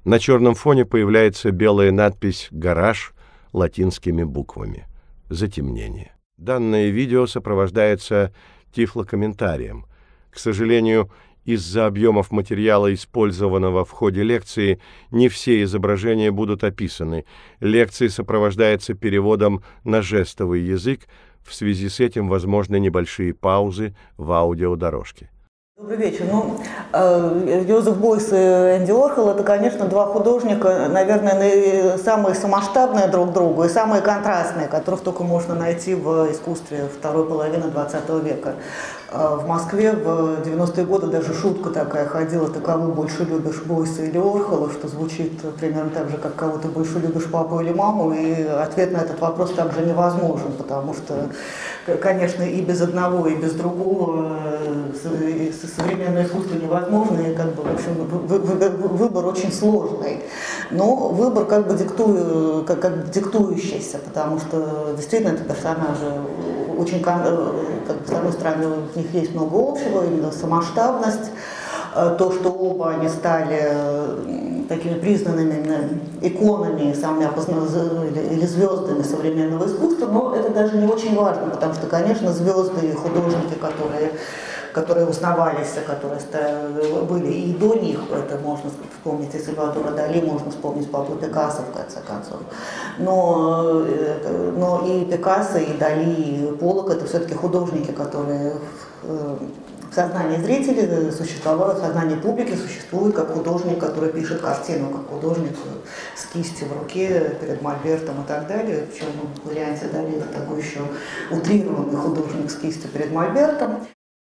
На черном фоне появляется белая надпись «Гараж» латинскими буквами. Затемнение. Данное видео сопровождается тифлокомментарием. К сожалению, из-за объемов материала, использованного в ходе лекции, не все изображения будут описаны. Лекция сопровождается переводом на жестовый язык. В связи с этим возможны небольшие паузы в аудиодорожке. Добрый вечер. Йозеф Бойс и Энди Уорхол – это, конечно, два художника, наверное, самые самоштабные друг другу и самые контрастные, которых только можно найти в искусстве второй половины 20 века. В Москве в 90-е годы даже шутка такая ходила: ты кого больше любишь, Бойса или Уорхола, что звучит примерно так же, как кого ты больше любишь, папу или маму, и ответ на этот вопрос также невозможен, потому что, конечно, и без одного, и без другого современное искусство невозможно, и, в общем, выбор очень сложный. Но выбор диктующийся, потому что действительно это персонажи очень, с одной стороны, у них есть много общего, именно самоштабность, то, что оба они стали такими признанными иконами, или звездами современного искусства, но это даже не очень важно, потому что, конечно, звезды и художники, которые узнавались, которые были и до них, это можно вспомнить и Сальвадора Дали, можно вспомнить Пабло Пикассо, в конце концов. Но и Пикассо, и Дали, и Поллок – это все-таки художники, которые в сознании зрителей существовали, в сознании публики существуют как художник, который пишет картину, как художник с кистью в руке перед мольбертом и так далее. Причем в варианте Дали это такой еще утрированный художник с кистью перед мольбертом.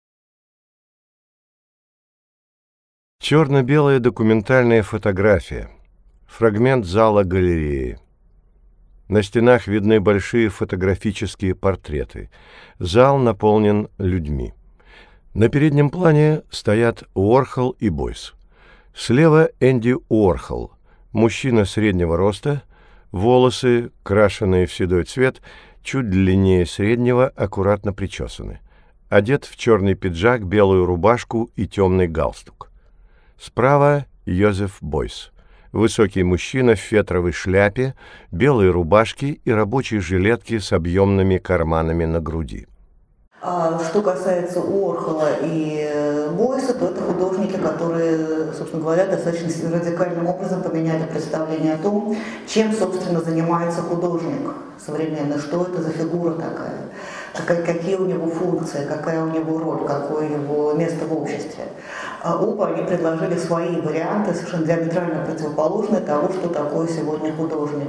Черно-белая документальная фотография. Фрагмент зала галереи. На стенах видны большие фотографические портреты. Зал наполнен людьми. На переднем плане стоят Уорхол и Бойс. Слева Энди Уорхол, мужчина среднего роста, волосы, крашеные в седой цвет, чуть длиннее среднего, аккуратно причесаны. Одет в черный пиджак, белую рубашку и темный галстук. Справа Йозеф Бойс. Высокий мужчина в фетровой шляпе, белой рубашке и рабочей жилетке с объемными карманами на груди. Что касается Уорхола и Бойса, то это художники, которые, собственно говоря, достаточно радикальным образом поменяли представление о том, чем, собственно, занимается художник современный, что это за фигура такая, какие у него функции, какая у него роль, какое его место в обществе. Оба они предложили свои варианты, совершенно диаметрально противоположные того, что такое сегодня художник.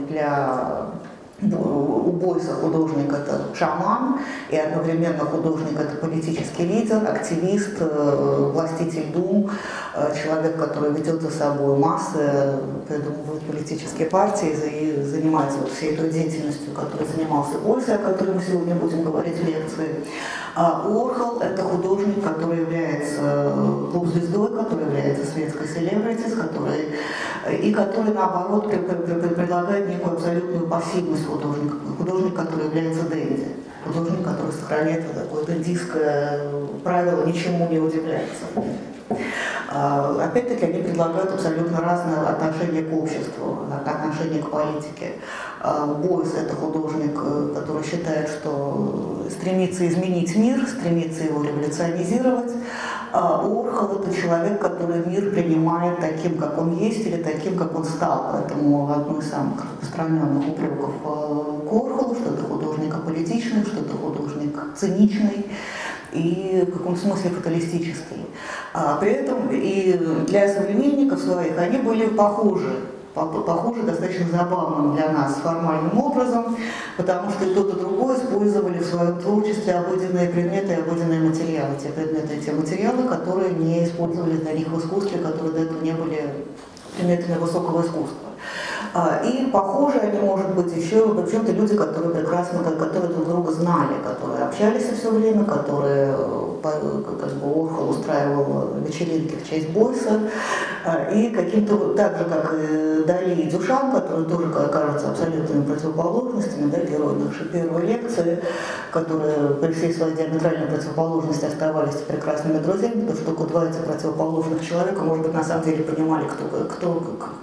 У Бойса художник – это шаман, и одновременно художник – это политический лидер, активист, властитель дум, человек, который ведет за собой массы, придумывает политические партии и занимается всей той деятельностью, которой занимался Бойс, о которой мы сегодня будем говорить в лекции. Уорхол – это художник, который является поп-звездой, который является светской селебритис, который, наоборот, предлагает некую абсолютную пассивность художника. Художник, который является дэнди. Художник, который сохраняет такое дэндийское правило «ничему не удивляется». Опять-таки они предлагают абсолютно разное отношение к обществу, отношение к политике. Бойс – это художник, который считает, что стремится изменить мир, стремится его революционизировать. Уорхол – это человек, который мир принимает таким, как он есть, или таким, как он стал. Поэтому одно из самых распространенных упреков к Уорхолу, что это художник аполитичный, что это художник циничный и в каком смысле фаталистический. При этом и для современников своих они были похожи достаточно забавным для нас формальным образом, потому что и тот, и другой использовали в своем творчестве обыденные предметы и обыденные материалы. Те предметы и те материалы, которые не использовали для них в искусстве, которые до этого не были предметами высокого искусства. И похожи они, может быть, еще в чем-то люди, которые прекрасно, которые друг друга знали, которые общались все время, которые, Уорхол устраивал вечеринки в честь Бойса, и каким-то, так же, как и Дали и Дюшан, которые тоже кажутся абсолютными противоположностями, герои нашей первой лекции, которые при всей своей диаметральной противоположности оставались прекрасными друзьями, потому что только два этих противоположных человека, может быть, на самом деле понимали, кто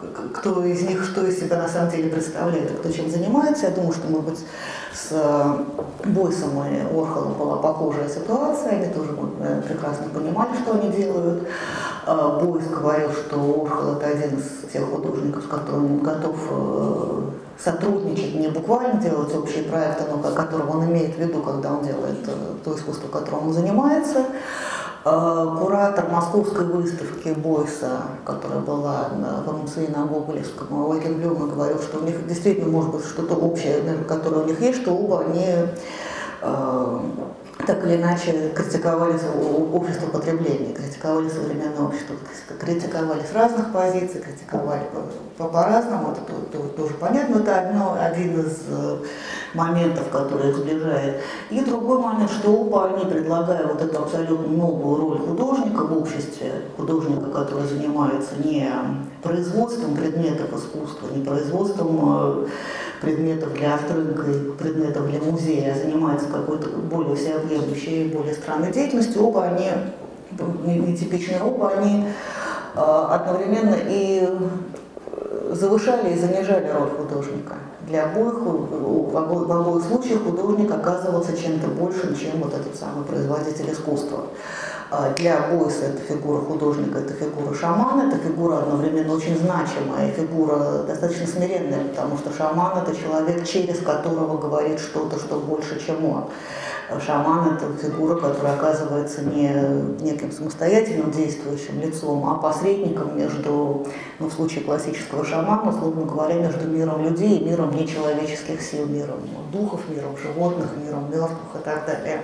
кто из них что из себя на самом деле представляет и кто чем занимается. Я думаю, что, может быть, с Бойсом и Уорхолом была похожая ситуация. Они тоже прекрасно понимали, что они делают. Бойс говорил, что Уорхол – это один из тех художников, с которым он готов сотрудничать, не буквально делать общие проекты, но которого он имеет в виду, когда он делает то искусство, которым он занимается. Куратор московской выставки Бойса, которая была в МЦИ на Гоголевском, Ойген Блюма, говорил, что у них действительно может быть что-то общее, которое у них есть, что оба они так или иначе критиковали общество потребления, критиковали современное общество, критиковали с разных позиций, критиковали по-разному, это тоже понятно, это один из моментов, который их сближает. И другой момент, что оба они, предлагая вот эту абсолютно новую роль художника в обществе, художника, который занимается не производством предметов искусства, не производством предметов для авторынка и предметов для музея, а занимается какой-то более всеобъемлющей, более странной деятельностью, оба они нетипичные, оба они одновременно и завышали и занижали роль художника. Для обоих, в обоих случаях художник оказывался чем-то большим, чем вот этот самый производитель искусства. Для Бойса это фигура художника, это фигура шамана, это фигура одновременно очень значимая, фигура достаточно смиренная, потому что шаман – это человек, через которого говорит что-то, что больше, чем он. Шаман – это фигура, которая оказывается не неким самостоятельным действующим лицом, а посредником между, в случае классического шамана, условно говоря, между миром людей и миром нечеловеческих сил, миром духов, миром животных, миром мертвых и так далее.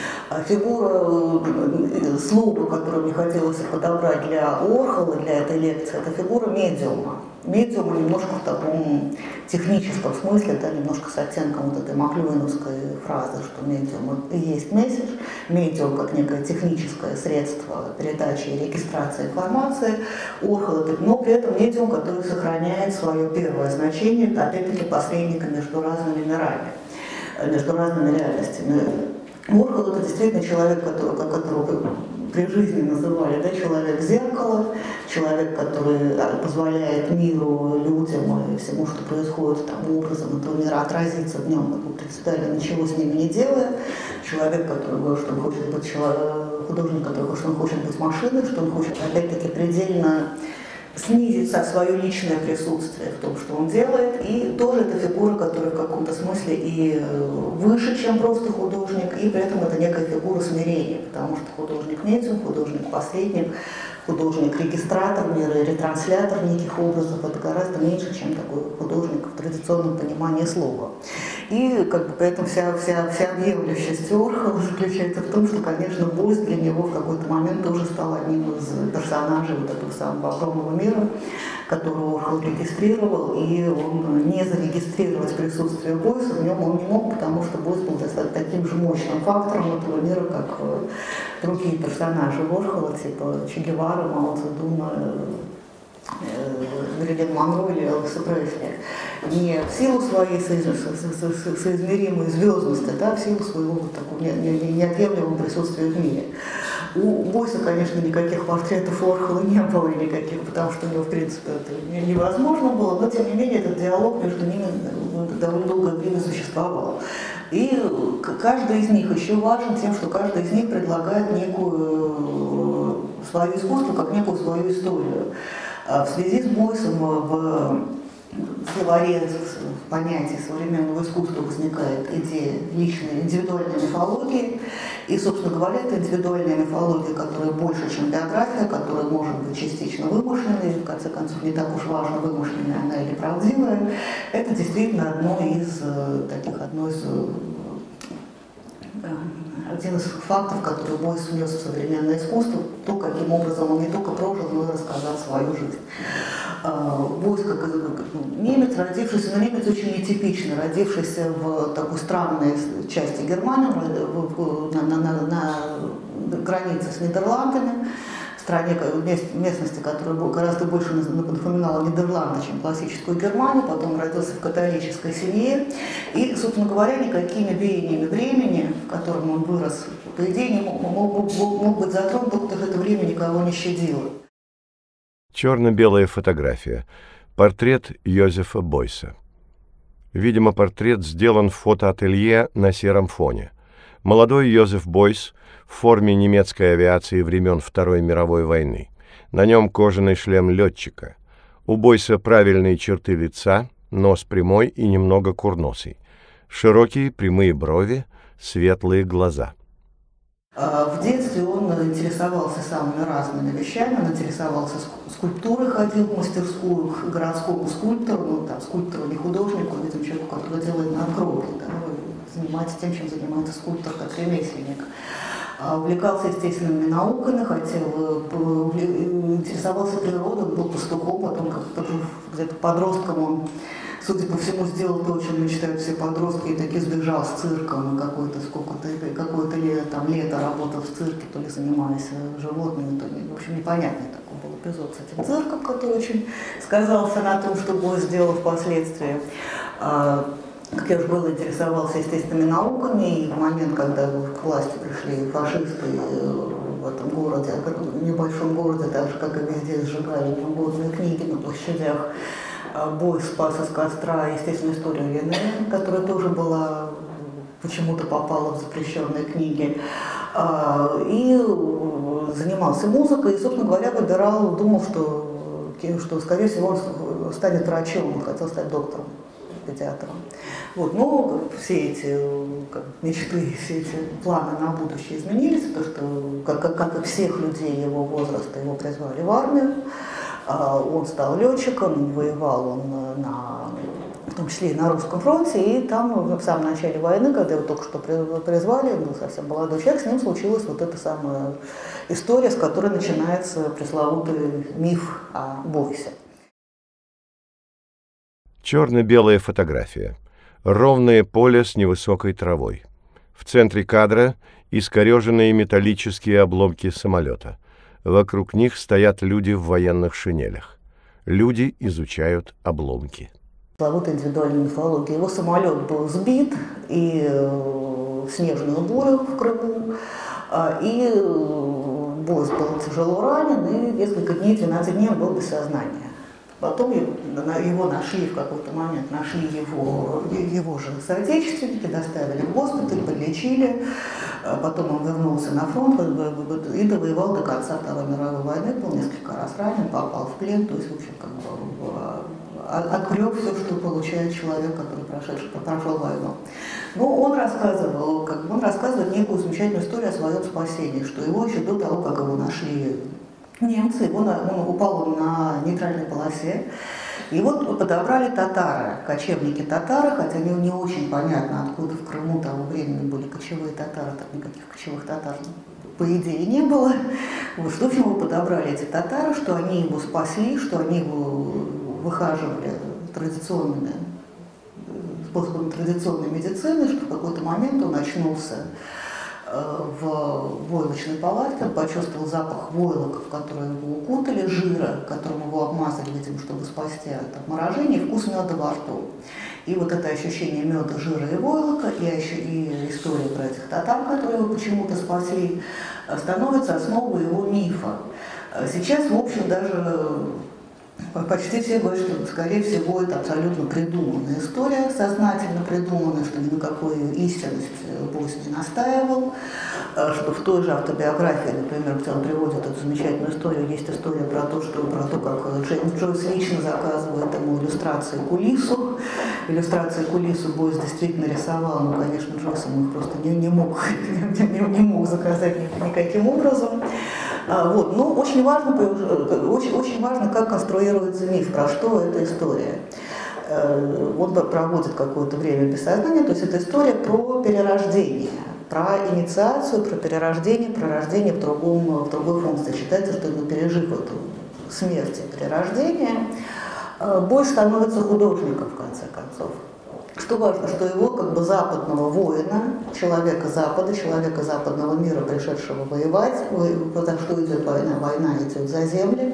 Фигура, слово, которое мне хотелось подобрать для Уорхола, для этой лекции, это фигура медиума. Медиума немножко в таком техническом смысле, да, немножко с оттенком вот этой маклюиновской фразы, что медиум и есть месседж, медиум как некое техническое средство передачи и регистрации информации, Уорхол это, но при этом медиум, который сохраняет свое первое значение, опять-таки посредника между разными мирами, между разными реальностями. Уорхол это действительно человек, которого при жизни называли, да, человек-зеркало, человек, который который позволяет миру, людям и всему, что происходит там, образом этого мира, отразиться в нем, как будто принципиально ничего с ними не делая. Человек, который говорит, что он хочет быть художник, который говорит, что он хочет быть машиной, что он хочет опять-таки предельно снизить свое личное присутствие в том, что он делает, и тоже это фигура, которая в каком-то смысле и выше, чем просто художник, и при этом это некая фигура смирения, потому что художник-медиум, художник-посредник, художник-регистратор мира, ретранслятор неких образов, это гораздо меньше, чем такой художник в традиционном понимании слова. И как бы поэтому вся объемлющесть Уорхола заключается в том, что, конечно, Бойс для него в какой-то момент тоже стал одним из персонажей вот этого самого огромного мира, который Уорхол регистрировал, и он не зарегистрировать присутствие Бойса в нем он не мог, потому что Бойс был достаточно таким же мощным фактором этого мира, как другие персонажи Уорхола, типа Че Гевара, Мао Цзэдуна, Мэрилин Монро или Элвиса Пресли. Не в силу своей соизмеримой звездности, да, в силу своего вот такого неотъемлемого присутствия в мире. У Бойса, конечно, никаких портретов Уорхола не было, никаких, потому что у него, в принципе, это невозможно было, но, тем не менее, этот диалог между ними довольно долгое время существовал. И каждый из них еще важен тем, что каждый из них предлагает некую свое искусство, как некую свою историю. В связи с Бойсом в словаре понятия современного искусства возникает идея личной индивидуальной мифологии. И, собственно говоря, это индивидуальная мифология, которая больше, чем биография, которая может быть частично вымышленной, и, в конце концов, не так уж важно, вымышленная она или правдивая. Это действительно один из фактов, который Бойс внес в современное искусство, то, каким образом он не только прожил, но и рассказал свою жизнь. Бойс, как немец, родившийся, но немец очень нетипичный, родившийся в такой странной части Германии, на границе с Нидерландами, стране, местности, которая гораздо больше напоминала Нидерланды, чем классическую Германию, потом родился в католической семье, и, собственно говоря, никакими веяниями времени, в котором он вырос, по идее, мог быть затронут, потому что это время никого не щадило. Черно-белая фотография. Портрет Йозефа Бойса. Видимо, портрет сделан в фотоателье на сером фоне. Молодой Йозеф Бойс в форме немецкой авиации времен Второй мировой войны. На нем кожаный шлем летчика. У Бойса правильные черты лица, нос прямой и немного курносый. Широкие прямые брови, светлые глаза. В детстве он интересовался самыми разными вещами, он интересовался скульптурой, ходил в мастерскую к городскому скульптору, ну, там, скульптору, не художнику, а этому человеку, который делает надгробие, да, занимается тем, чем занимается скульптор, как ремесленник. Увлекался естественными науками, интересовался природой, был пастухом, потом где-то подростком он, судя по всему, сделал то, о чем мечтают все подростки, и таки сбежал с цирка на какое-то лето работал в цирке, то ли занимаясь животными, то ли, в общем, непонятный такой был эпизод с этим цирком, который очень сказался на том, что Бойс сделал впоследствии. Как я уже говорила, интересовался естественными науками, и в момент, когда к власти пришли фашисты в этом городе, в небольшом городе, так же, как и везде, сжигали неугодные книги на площадях, Бойс спас из костра естественную историю Вены, которая тоже была, почему-то попала в запрещенные книги, и занимался музыкой, и, собственно говоря, думал, что, скорее всего, он станет врачом, он хотел стать доктором, педиатром. Вот, но все эти мечты, все эти планы на будущее изменились, потому что, как и всех людей его возраста, его призвали в армию. Он стал летчиком, воевал он в том числе и на русском фронте, и там в самом начале войны, когда его только что призвали, он был совсем молодой человек, с ним случилась вот эта самая история, с которой начинается пресловутый миф о Бойсе. Черно-белая фотография. Ровное поле с невысокой травой. В центре кадра искореженные металлические обломки самолета. Вокруг них стоят люди в военных шинелях. Люди изучают обломки. Пресловутая индивидуальная мифология. Его самолет был сбит и в снежную бурю в Крыму, и Бойс был тяжело ранен, и несколько дней, 12 дней он был без сознания. Потом его нашли в какой-то момент, нашли его же соотечественники, доставили в госпиталь, подлечили. Потом он вернулся на фронт и довоевал до конца Второй мировой войны, был несколько раз ранен, попал в плен, то есть, в общем, отгреб все, что получает человек, который прошел войну. Но он рассказывает некую замечательную историю о своем спасении, что его еще до того, как его нашли немцы, он упал на нейтральной полосе. И вот подобрали татары, кочевники татары, хотя не очень понятно, откуда в Крыму того времени были кочевые татары, так никаких кочевых татар, по идее, не было. Вот, что, в общем, его подобрали эти татары, что они его спасли, что они его выхаживали способами традиционной медицины, что в какой-то момент он очнулся в войлочной палатке, он почувствовал запах войлок, в которые его укутали, жира, которым его обмазали, видимо, чтобы спасти от обморожения, и вкус меда во рту. И вот это ощущение меда, жира и войлока, и история про этих татар, которые его почему-то спасли, становится основой его мифа. Сейчас, в общем, даже почти все говорят, что, скорее всего, это абсолютно придуманная история, сознательно придуманная, что ни на какую истинность Бойс не настаивал, что в той же автобиографии, например, где он приводит эту замечательную историю, есть история про то, как Джеймс Джойс лично заказывает ему иллюстрации к Улиссу. Иллюстрации к Улиссу Бойс действительно рисовал, но, конечно, Джойс ему их просто не мог заказать никаким образом. Вот. Но очень важно, как конструируется миф, про что эта история. Он проводит какое-то время без сознания, то есть это история про перерождение, про инициацию, про перерождение, про рождение в другой функции. Считается, что пережив эту смерть и перерождение, Бойс становится художником, в конце концов. Что важно, что его западного воина, человека Запада, человека западного мира, пришедшего воевать, потому что идет война, война идет за земли,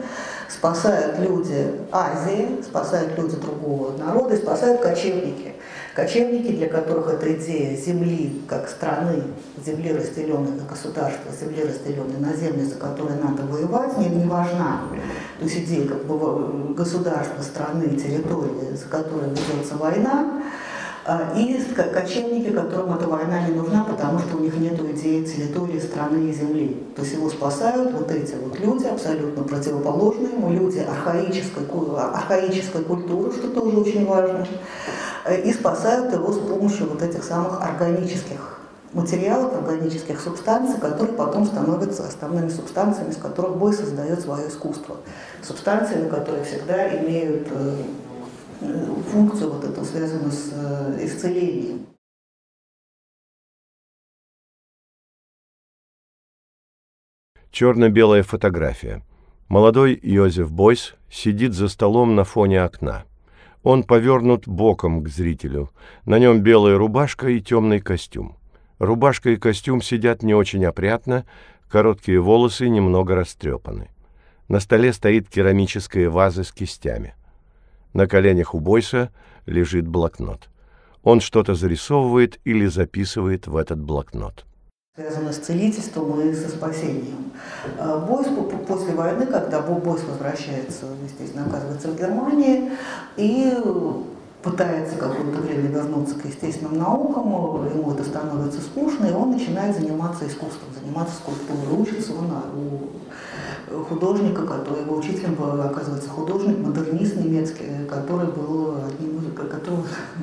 спасают люди Азии, спасают люди другого народа и спасают кочевники. Кочевники, для которых эта идея земли как страны, земли, разделенной на государства, земли, разделенной на земли, за которые надо воевать, не важна. То есть идея как бы государства, страны, территории, за которые ведется война, и кочевники, которым эта война не нужна, потому что у них нет идеи территории, страны и земли. То есть его спасают вот эти вот люди, абсолютно противоположные ему, люди архаической культуры, что тоже очень важно, и спасают его с помощью вот этих самых органических материалов, органических субстанций, которые потом становятся основными субстанциями, из которых бой создает свое искусство. Субстанциями, которые всегда имеют функцию вот эту, связанную с исцелением. Черно-белая фотография. Молодой Йозеф Бeuys сидит за столом на фоне окна. Он повернут боком к зрителю. На нем белая рубашка и темный костюм. Рубашка и костюм сидят не очень опрятно, короткие волосы немного растрепаны. На столе стоит керамическая ваза с кистями. На коленях у Бойса лежит блокнот. Он что-то зарисовывает или записывает в этот блокнот. Связано с целительством и со спасением. Бойс после войны, когда Бойс возвращается, естественно, оказывается в Германии и пытается какое-то время вернуться к естественным наукам, ему это становится скучно, и он начинает заниматься искусством, заниматься скульптурой. Учится он у художника, который его учителем был, оказывается, художник, модернист немецкий, который был одним из, которого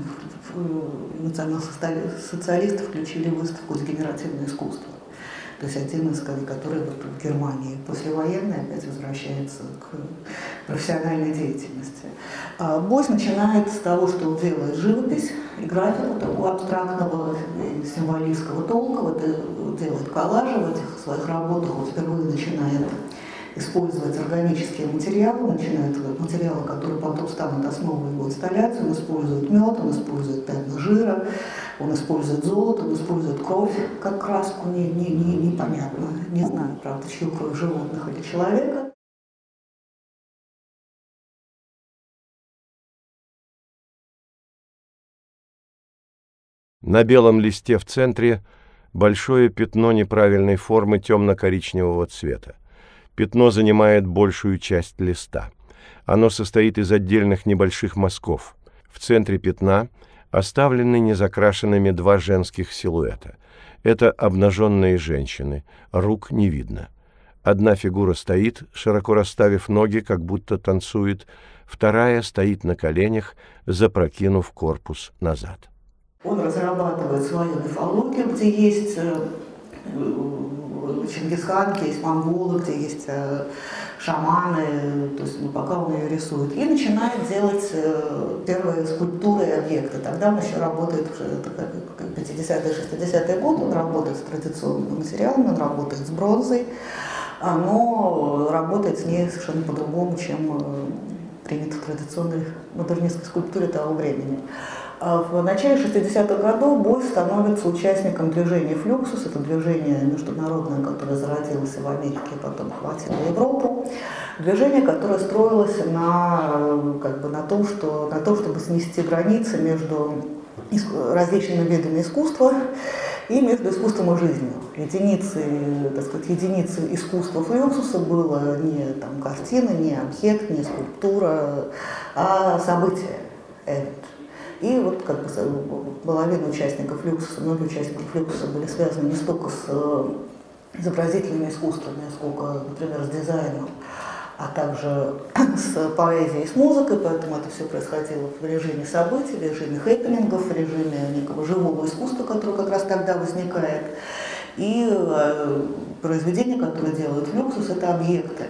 национал-социалисты включили в выставку «Дегенеративное искусство». То есть один из, который вот в Германии послевоенной опять возвращается к профессиональной деятельности. Бойс начинает с того, что он делает живопись и графику такого абстрактного символистского толка, вот, делает коллажи в этих своих работах, он впервые начинает использовать органические материалы, материалы, которые потом станут основой его инсталляции. Он использует мед, он использует пятна жира, он использует золото, он использует кровь как краску, непонятно, не знаю, правда, чью кровь, животных или человека. На белом листе в центре большое пятно неправильной формы темно-коричневого цвета. Пятно занимает большую часть листа. Оно состоит из отдельных небольших мазков. В центре пятна оставлены незакрашенными два женских силуэта. Это обнаженные женщины, рук не видно. Одна фигура стоит, широко расставив ноги, как будто танцует, вторая стоит на коленях, запрокинув корпус назад. Он разрабатывает свою мифологию, где есть Чингисхан, где есть монголы, где есть шаманы, то есть пока он ее рисует, и начинает делать первые скульптуры и объекты. Тогда он еще работает, уже 50-е, 60-е годы, он работает с традиционными материалами, он работает с бронзой, но работает с ней совершенно по-другому, чем принято в традиционной модернистской скульптуре того времени. В начале 60-х годов Бойс становится участником движения «Флюксус». Это движение международное, которое зародилось в Америке, потом охватило Европу. Движение, которое строилось на том, чтобы снести границы между различными видами искусства и между искусством и жизнью. Единицей искусства Флюксуса было не картина, не объект, не скульптура, а событие. И вот половина участников «Флюксуса», многие участники «Флюксуса» были связаны не столько с изобразительными искусствами, сколько, например, с дизайном, а также с поэзией, с музыкой, поэтому это все происходило в режиме событий, в режиме хэппинингов, в режиме некого живого искусства, которое как раз тогда возникает. И произведения, которые делают «Флюксус», это объекты.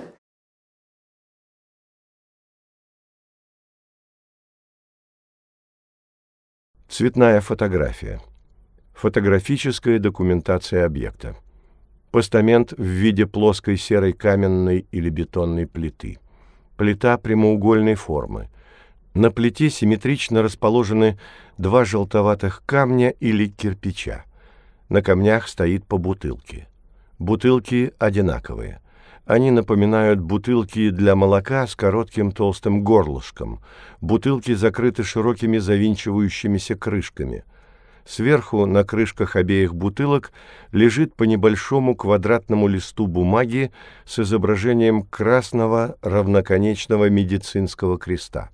Цветная фотография. Фотографическая документация объекта. Постамент в виде плоской серой каменной или бетонной плиты. Плита прямоугольной формы. На плите симметрично расположены два желтоватых камня или кирпича. На камнях стоит по бутылке. Бутылки одинаковые. Они напоминают бутылки для молока с коротким толстым горлышком. Бутылки закрыты широкими завинчивающимися крышками. Сверху на крышках обеих бутылок лежит по небольшому квадратному листу бумаги с изображением красного равноконечного медицинского креста.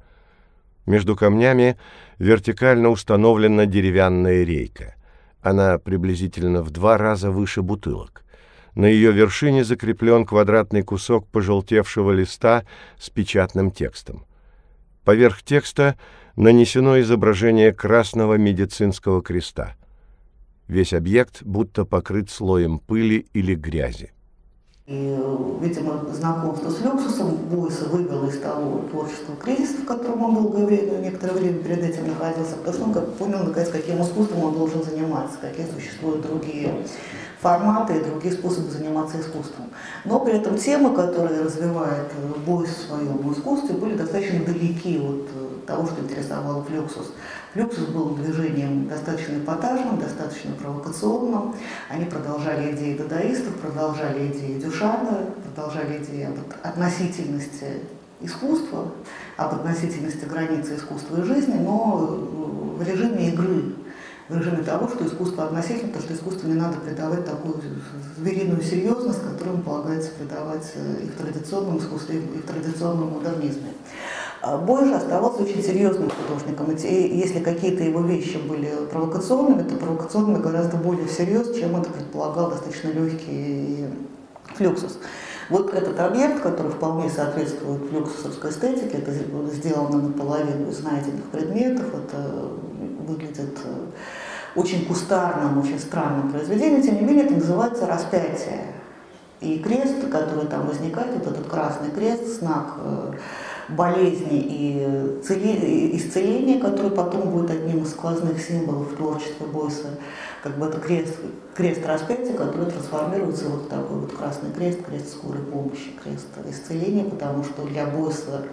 Между камнями вертикально установлена деревянная рейка. Она приблизительно в 2 раза выше бутылок. На ее вершине закреплен квадратный кусок пожелтевшего листа с печатным текстом. Поверх текста нанесено изображение красного медицинского креста. Весь объект будто покрыт слоем пыли или грязи. И, видимо, знакомство с Флюксусом Бойса вывело из того творческого кризиса, в котором он некоторое время перед этим находился, потому что он понял, наконец, каким искусством он должен заниматься, какие существуют другие форматы и другие способы заниматься искусством. Но при этом темы, которые развивает Бойс в своем искусстве, были достаточно далеки от того, что интересовал Флюксус. Флюксус был движением достаточно эпатажным, достаточно провокационным. Они продолжали идеи дадаистов, продолжали идеи Дюшана, продолжали идеи об относительности искусства, об относительности границы искусства и жизни, но в режиме игры, в режиме того, что искусство относительно, потому что искусству не надо придавать такую звериную серьезность, которую полагается придавать и в традиционном искусстве, и в традиционном модернизме. Бойс же оставался очень серьезным художником, и если какие-то его вещи были провокационными, то провокационными гораздо более всерьез, чем это предполагал достаточно легкий Флюксус. Вот этот объект, который вполне соответствует флюксусовской эстетике, это сделано наполовину из найденных предметов, это выглядит очень кустарным, очень странным произведением, тем не менее это называется «Распятие». И крест, который там возникает, вот этот красный крест, знак болезни и исцеления, который потом будет одним из сквозных символов творчества Бойса, как бы это крест распятия, который трансформируется вот в такой вот красный крест, крест скорой помощи, крест исцеления, потому что для Бойса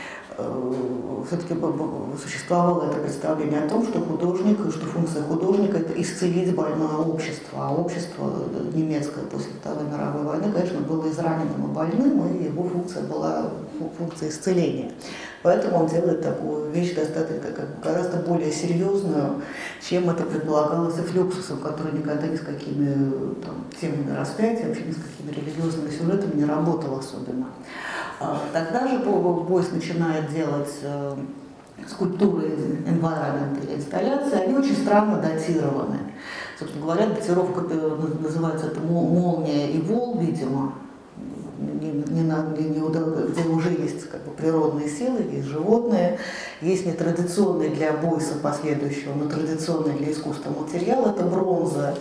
все-таки существовало это представление о том, что художник, что функция художника – это исцелить больное общество, а общество немецкое после Второй мировой войны, конечно, было израненным и больным, и его функция была функция исцеления. Поэтому он делает такую вещь гораздо более серьезную, чем это предполагалось и Флюксусом, который никогда ни с какими темами распятия, вообще ни с какими религиозными сюжетами не работал особенно. Тогда же Бойс начинает делать скульптуры environment или инсталляции, они очень странно датированы. Собственно говоря, датировка называется это молния и вол, видимо, где уже есть как бы природные силы, есть животные, есть нетрадиционный для Бойса последующего, но традиционный для искусства материал, это бронза.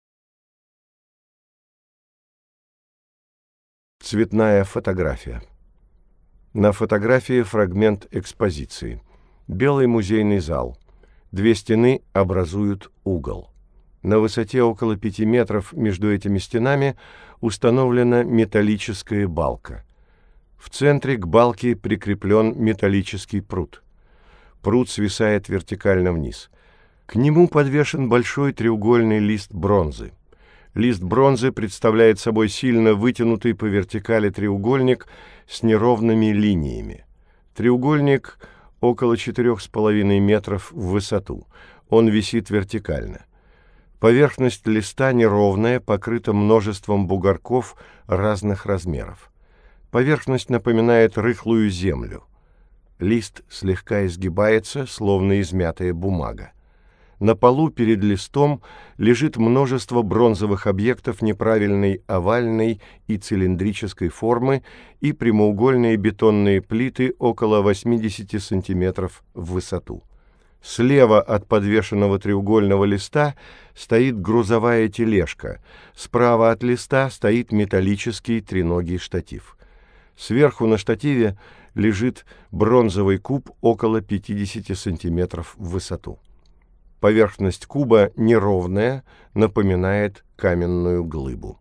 Цветная фотография. На фотографии фрагмент экспозиции. Белый музейный зал. 2 стены образуют угол. На высоте около 5 метров между этими стенами установлена металлическая балка. В центре к балке прикреплен металлический прут. Прут свисает вертикально вниз. К нему подвешен большой треугольный лист бронзы. Лист бронзы представляет собой сильно вытянутый по вертикали треугольник с неровными линиями. Треугольник около 4,5 метров в высоту. Он висит вертикально. Поверхность листа неровная, покрыта множеством бугорков разных размеров. Поверхность напоминает рыхлую землю. Лист слегка изгибается, словно измятая бумага. На полу перед листом лежит множество бронзовых объектов неправильной овальной и цилиндрической формы и прямоугольные бетонные плиты около 80 сантиметров в высоту. Слева от подвешенного треугольного листа стоит грузовая тележка, справа от листа стоит металлический треногий штатив. Сверху на штативе лежит бронзовый куб около 50 сантиметров в высоту. Поверхность куба неровная, напоминает каменную глыбу.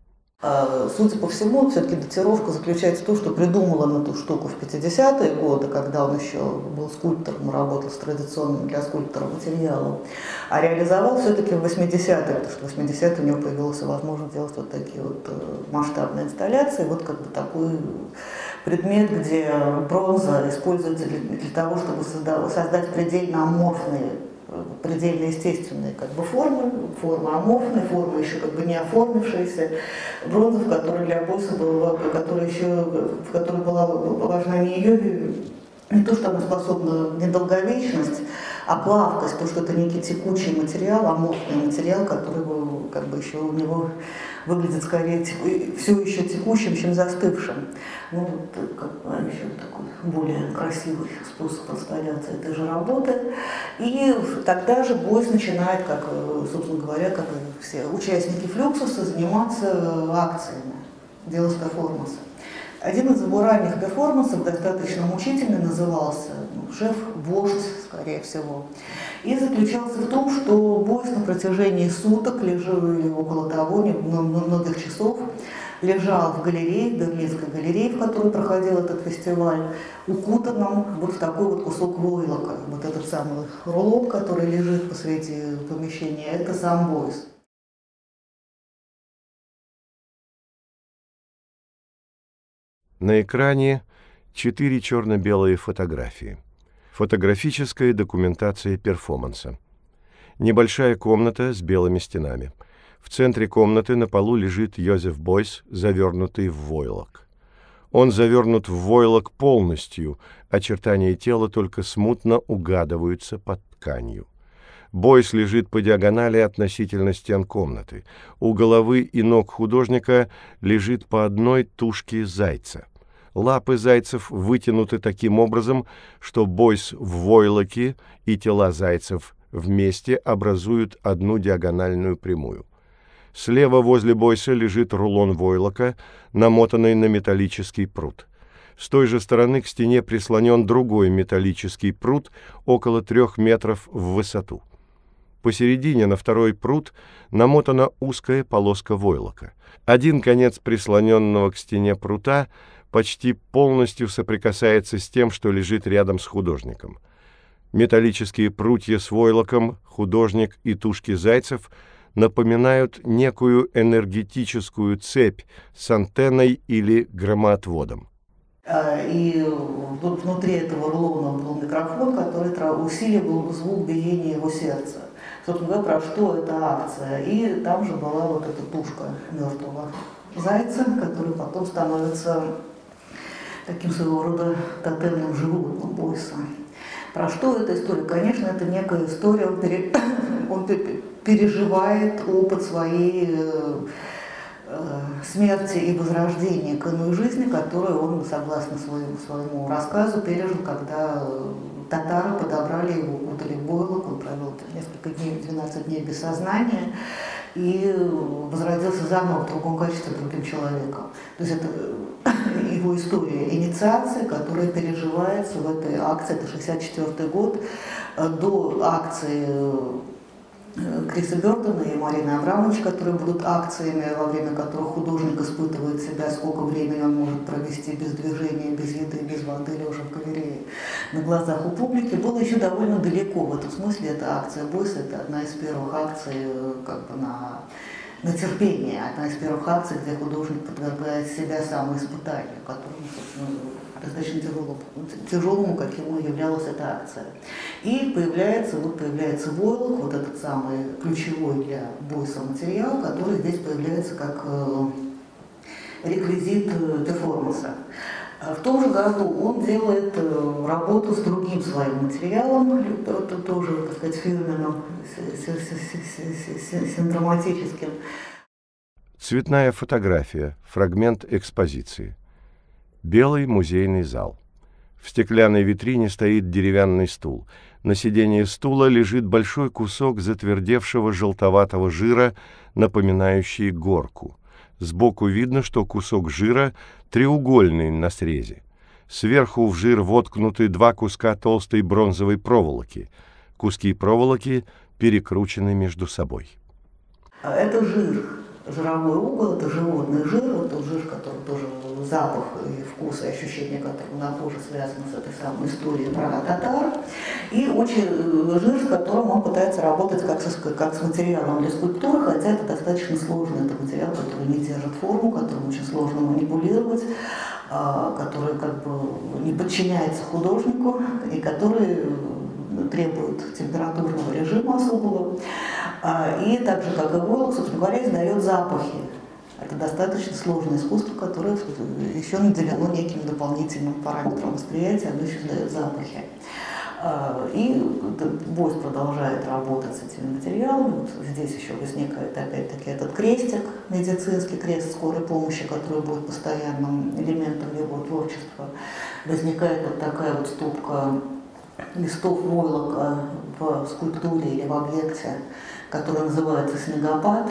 Судя по всему, все-таки датировка заключается в том, что придумал он эту штуку в 50-е годы, когда он еще был скульптором, работал с традиционным для скульптора материалом, а реализовал все-таки в 80-е, потому что в 80-е у него появилась возможность делать вот такие вот масштабные инсталляции, вот как бы такой предмет, где бронза используется для того, чтобы создать предельно аморфные, предельно естественные как бы формы аморфные, формы еще как бы не оформившиеся, бронза, в которой для Бойса была, в которой была важна не ее, не то, что она способна недолговечность, а плавкость, то, что это некий текучий материал, аморфный материал, который как бы еще у него выглядит скорее все еще текущим, чем застывшим. Ну, вот, как бы, еще такой более красивый способ инсталляции этой же работы. И тогда же Бойс начинает, как, собственно говоря, как и все участники Флюксуса, заниматься акциями, делать перформансы. Один из его ранних перформансов, достаточно мучительный, назывался «Шеф-вождь», скорее всего. И заключался в том, что Бойс на протяжении суток, или около того, многих часов, лежал в галерее, в Берлинской галерее, в которой проходил этот фестиваль, укутанном вот в такой вот кусок войлока. Вот этот самый рулон, который лежит посреди помещения, это сам Бойс. На экране 4 черно-белые фотографии. Фотографическая документация перформанса. Небольшая комната с белыми стенами. В центре комнаты на полу лежит Йозеф Бойс, завернутый в войлок. Он завернут в войлок полностью, очертания тела только смутно угадываются под тканью. Бойс лежит по диагонали относительно стен комнаты. У головы и ног художника лежит по одной тушке зайца. Лапы зайцев вытянуты таким образом, что Бойс в войлоке и тела зайцев вместе образуют одну диагональную прямую. Слева возле Бойса лежит рулон войлока, намотанный на металлический прут. С той же стороны к стене прислонен другой металлический прут около 3 метров в высоту. Посередине на второй прут намотана узкая полоска войлока. Один конец прислоненного к стене прута почти полностью соприкасается с тем, что лежит рядом с художником. Металлические прутья с войлоком, художник и тушки зайцев напоминают некую энергетическую цепь с антенной или громоотводом. И внутри этого рулона был микрофон, который усиливал звук биения его сердца. Собственно говоря, про что эта акция. И там же была вот эта тушка мертвого зайца, который потом становится таким своего рода тотемным животным Бойса. Про что эта история? Конечно, это некая история, он переживает опыт своей смерти и возрождения к иной жизни, которую он, согласно своему рассказу, пережил, когда татары подобрали его, укутали в войлок, он провел несколько дней, 12 дней без сознания и возродился заново в другом качестве другим человеком. То есть это его история инициации, которая переживается в этой акции, это 1964 год, до акции Криса Бёртона и Марины Абрамович, которые будут акциями, во время которых художник испытывает себя, сколько времени он может провести без движения, без еды, без воды, лежа в галерее на глазах у публики, было еще довольно далеко. В этом смысле эта акция Бойса, это одна из первых акций как бы на терпение, одна из первых акций, где художник подвергает себя самоиспытанию, которому, собственно, достаточно тяжелому, каким являлась эта акция. И появляется войлок, вот этот самый ключевой для Бойса материал, который здесь появляется как реквизит перформанса. В том же году он делает работу с другим своим материалом, тоже, так сказать, фирменным, синдроматическим. Цветная фотография, фрагмент экспозиции. Белый музейный зал. В стеклянной витрине стоит деревянный стул. На сиденье стула лежит большой кусок затвердевшего желтоватого жира, напоминающий горку. Сбоку видно, что кусок жира треугольный на срезе. Сверху в жир воткнуты 2 куска толстой бронзовой проволоки. Куски проволоки перекручены между собой. Это жир. жировой угол, это животный жир, вот тот жир, который тоже запах и вкус, и ощущение которого на коже связаны с этой самой историей про татар. И очень жир, с которым он пытается работать как с материалом для скульптуры, хотя это достаточно сложный это материал, который не держит форму, которым очень сложно манипулировать, который как бы не подчиняется художнику и который требует температурного режима особого. И так же, как и войлок, собственно говоря, издает запахи. Это достаточно сложное искусство, которое еще наделено неким дополнительным параметром восприятия, оно еще издает запахи. И Бойс продолжает работать с этими материалами. Вот здесь еще возникает опять-таки этот крестик, медицинский крест скорой помощи, который будет постоянным элементом его творчества. Возникает вот такая вот стопка листов войлока в скульптуре или в объекте, который называется «Снегопад».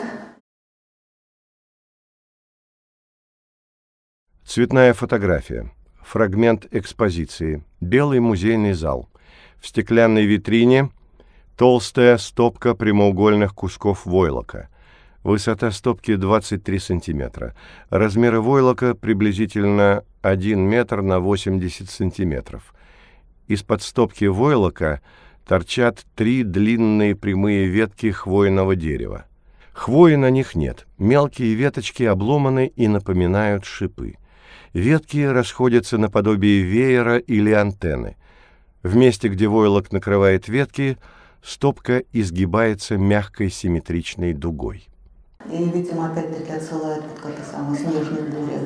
Цветная фотография. Фрагмент экспозиции. Белый музейный зал. В стеклянной витрине толстая стопка прямоугольных кусков войлока. Высота стопки 23 сантиметра. Размеры войлока приблизительно 1 метр на 80 сантиметров. Из-под стопки войлока торчат 3 длинные прямые ветки хвойного дерева. Хвои на них нет. Мелкие веточки обломаны и напоминают шипы. Ветки расходятся наподобие веера или антенны. В месте, где войлок накрывает ветки, стопка изгибается мягкой симметричной дугой. И, видимо, опять-таки отсылает вот к этой самой снежной буре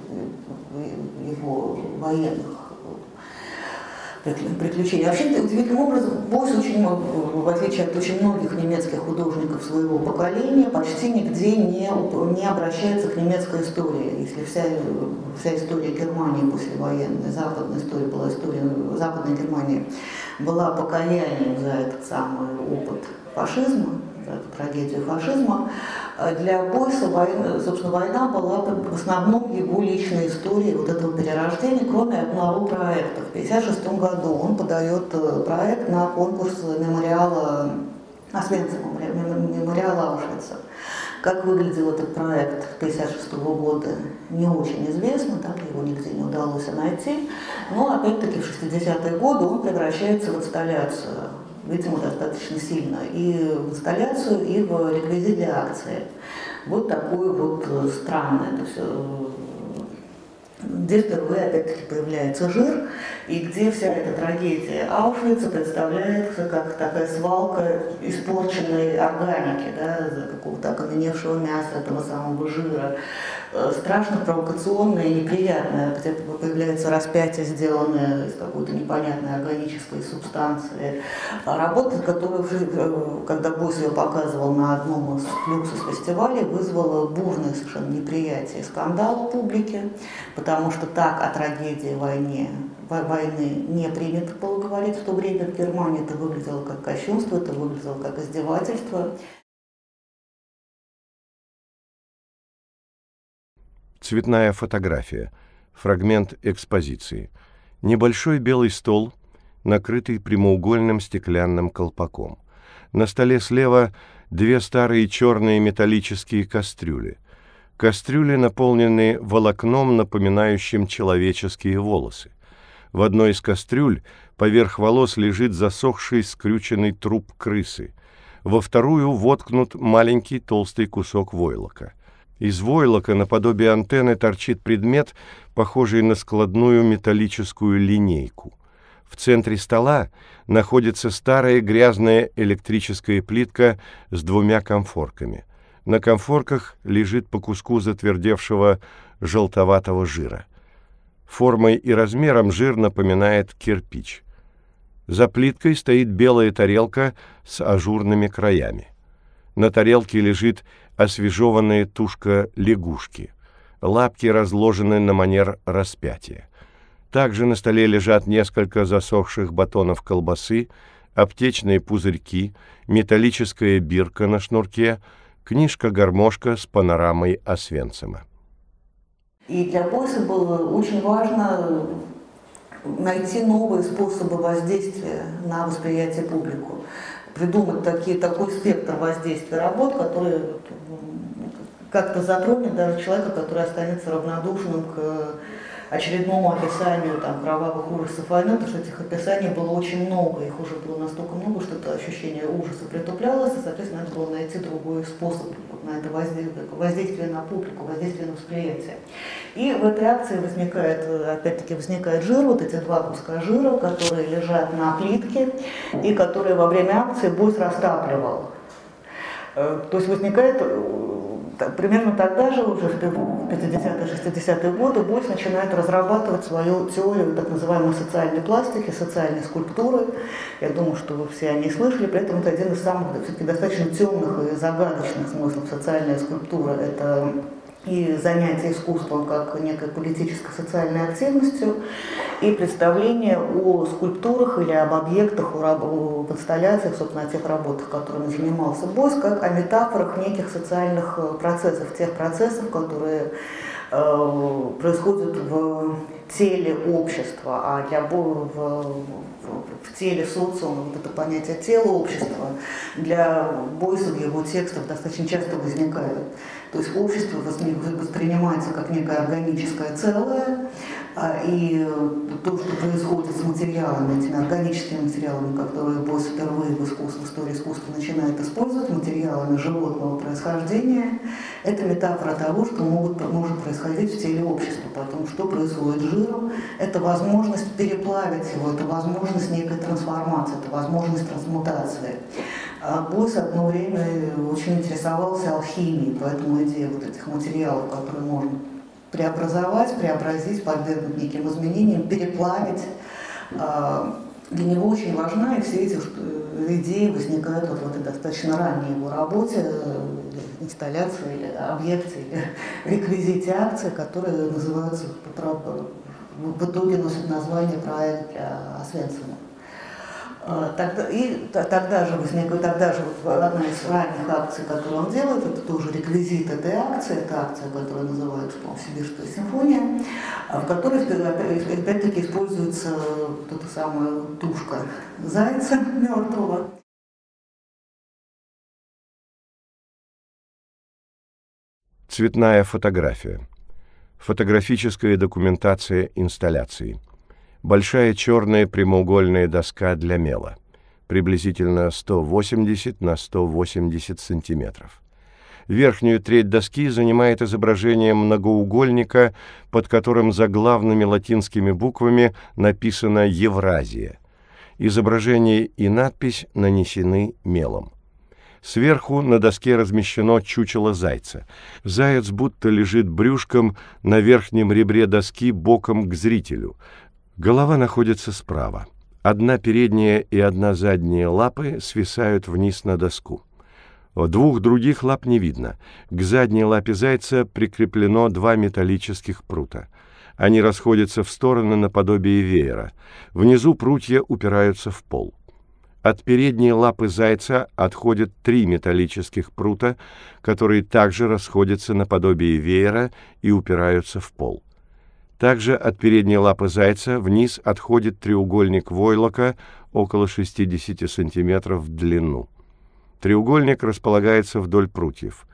его военных приключений. Вообще, удивительным образом, Бойс в отличие от очень многих немецких художников своего поколения, почти нигде не обращается к немецкой истории. Если вся история Германии послевоенной, западная история была история Западной Германии, была покаянием за этот самый опыт фашизма, за эту трагедию фашизма, для Бойса собственно, война была в основном его личной историей вот этого перерождения, кроме одного проекта. В 1956 году он подает проект на конкурс мемориала Освенцима, мемориала Аушвица. Как выглядел этот проект 1956 года, не очень известно, так его нигде не удалось найти, но опять-таки в 60-е годы он превращается в инсталляцию, видимо, достаточно сильно, и в инсталляцию, и в реквизит для акции. Вот такое вот странное это все. Где впервые опять-таки появляется жир, и где вся эта трагедия Аушвица представляется как такая свалка испорченной органики, да, какого-то окаменевшего мяса, этого самого жира. Страшно провокационное и неприятное, где появляется распятие, сделанное из какой-то непонятной органической субстанции. Работа, которая уже, когда Бойс ее показывал на одном из люксус-фестивалей, вызвала бурное совершенно неприятие и скандал в публике, потому что так о трагедии войны не принято было говорить в то время в Германии. Это выглядело как кощунство, это выглядело как издевательство. Цветная фотография. Фрагмент экспозиции. Небольшой белый стол, накрытый прямоугольным стеклянным колпаком. На столе слева 2 старые черные металлические кастрюли. Кастрюли наполнены волокном, напоминающим человеческие волосы. В одной из кастрюль поверх волос лежит засохший скрюченный труп крысы. Во вторую воткнут маленький толстый кусок войлока. Из войлока наподобие антенны торчит предмет, похожий на складную металлическую линейку. В центре стола находится старая грязная электрическая плитка с 2 конфорками. На конфорках лежит по куску затвердевшего желтоватого жира. Формой и размером жир напоминает кирпич. За плиткой стоит белая тарелка с ажурными краями. На тарелке лежит освежеванная тушка лягушки. Лапки разложены на манер распятия. Также на столе лежат несколько засохших батонов колбасы, аптечные пузырьки, металлическая бирка на шнурке, книжка-гармошка с панорамой Освенцима. И для Бойса было очень важно найти новые способы воздействия на восприятие публику, придумать такой спектр воздействия работ, как-то затронет даже человека, который останется равнодушным к очередному описанию там, кровавых ужасов войны, потому что этих описаний было очень много, их уже было настолько много, что это ощущение ужаса притуплялось, и, соответственно, надо было найти другой способ на это воздействие на публику, воздействие на восприятие. И в этой акции возникает жир, вот эти два куска жира, которые лежат на плитке, и которые во время акции Бойс растапливал. То есть возникает примерно тогда же, уже в 50-е, 60-е годы, Бойс начинает разрабатывать свою теорию так называемой социальной пластики, социальной скульптуры. Я думаю, что вы все о ней слышали, при этом это один из самых все-таки достаточно темных и загадочных смыслов социальной скульптуры. Это и занятие искусством как некой политической социальной активностью, и представление о скульптурах или об объектах, в инсталляциях, собственно, о тех работах, которыми занимался Бойс, как о метафорах неких социальных процессов, тех процессов, которые происходят в теле общества, а в теле социума, вот это понятие тела общества для Бойса в его текстах достаточно часто возникает. То есть общество воспринимается как некое органическое целое, и то, что происходит с материалами, этими органическими материалами, которые Бойс впервые в истории искусства начинает использовать, материалами животного происхождения, это метафора того, что может происходить в теле общества. Поэтому что происходит с жиром? Это возможность переплавить его, это возможность некой трансформации, это возможность трансмутации. Бойс одно время очень интересовался алхимией, поэтому идея вот этих материалов, которые можно преобразовать, преобразить, подвергнуть неким изменениям, переплавить, для него очень важна, и все эти идеи возникают вот в этой достаточно ранней его работе, инсталляции, или объекте, или реквизите акции, которые называются, в итоге носят название «Проект для Освенцима». Тогда же одна из ранних акций, которую он делает, это тоже реквизит этой акции, это акция, которая называется, по-моему, «Сибирская симфония», в которой опять-таки используется вот эта самая тушка зайца мертвого. Цветная фотография. Фотографическая документация инсталляции. Большая черная прямоугольная доска для мела, приблизительно 180 на 180 сантиметров. Верхнюю треть доски занимает изображение многоугольника, под которым заглавными латинскими буквами написано «Евразия». Изображение и надпись нанесены мелом. Сверху на доске размещено чучело зайца. Заяц будто лежит брюшком на верхнем ребре доски боком к зрителю. Голова находится справа. Одна передняя и одна задняя лапы свисают вниз на доску. Двух других лап не видно. К задней лапе зайца прикреплено два металлических прута. Они расходятся в стороны наподобие веера. Внизу прутья упираются в пол. От передней лапы зайца отходят три металлических прута, которые также расходятся наподобие веера и упираются в пол. Также от передней лапы зайца вниз отходит треугольник войлока около 60 см в длину. Треугольник располагается вдоль прутьев.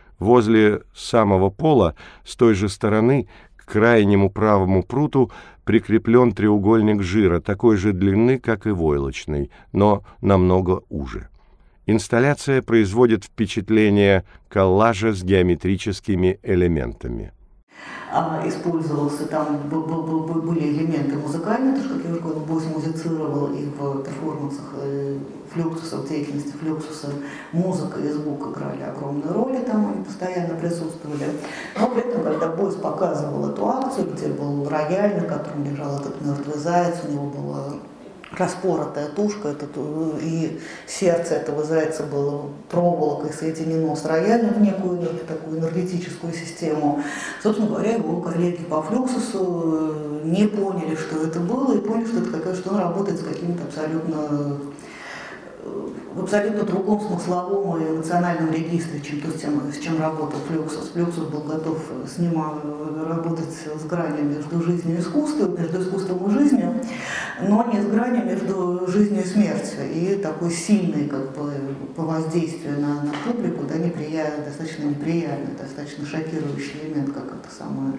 Возле самого пола, с той же стороны, к крайнему правому пруту прикреплен треугольник жира, такой же длины, как и войлочный, но намного уже. Инсталляция производит впечатление коллажа с геометрическими элементами. Использовался, там были элементы музыкальные, потому что, как я уже говорила, Бойс музицировал и в перформансах Флюксуса, в деятельности Флюксуса музыка и звук играли огромную роль, там они постоянно присутствовали. Но при этом, когда Бойс показывал эту акцию, где был рояль, на котором лежал этот мертвый заяц, у него была распоротая тушка, и сердце этого зайца было проволокой соединено с роялем в некую такую энергетическую систему. Собственно говоря, его коллеги по Флюксусу не поняли, что это было, и поняли, что он работает с какими-то абсолютно в абсолютно другом смысловом и эмоциональном регистре, чем то, с чем работал Флюксус. Флюксус был готов работать с гранью между жизнью и искусством, между искусством и жизнью, но не с гранью между жизнью и смертью. И такой сильный как бы, по воздействию на публику, да, достаточно неприятный, достаточно шокирующий элемент, как это самое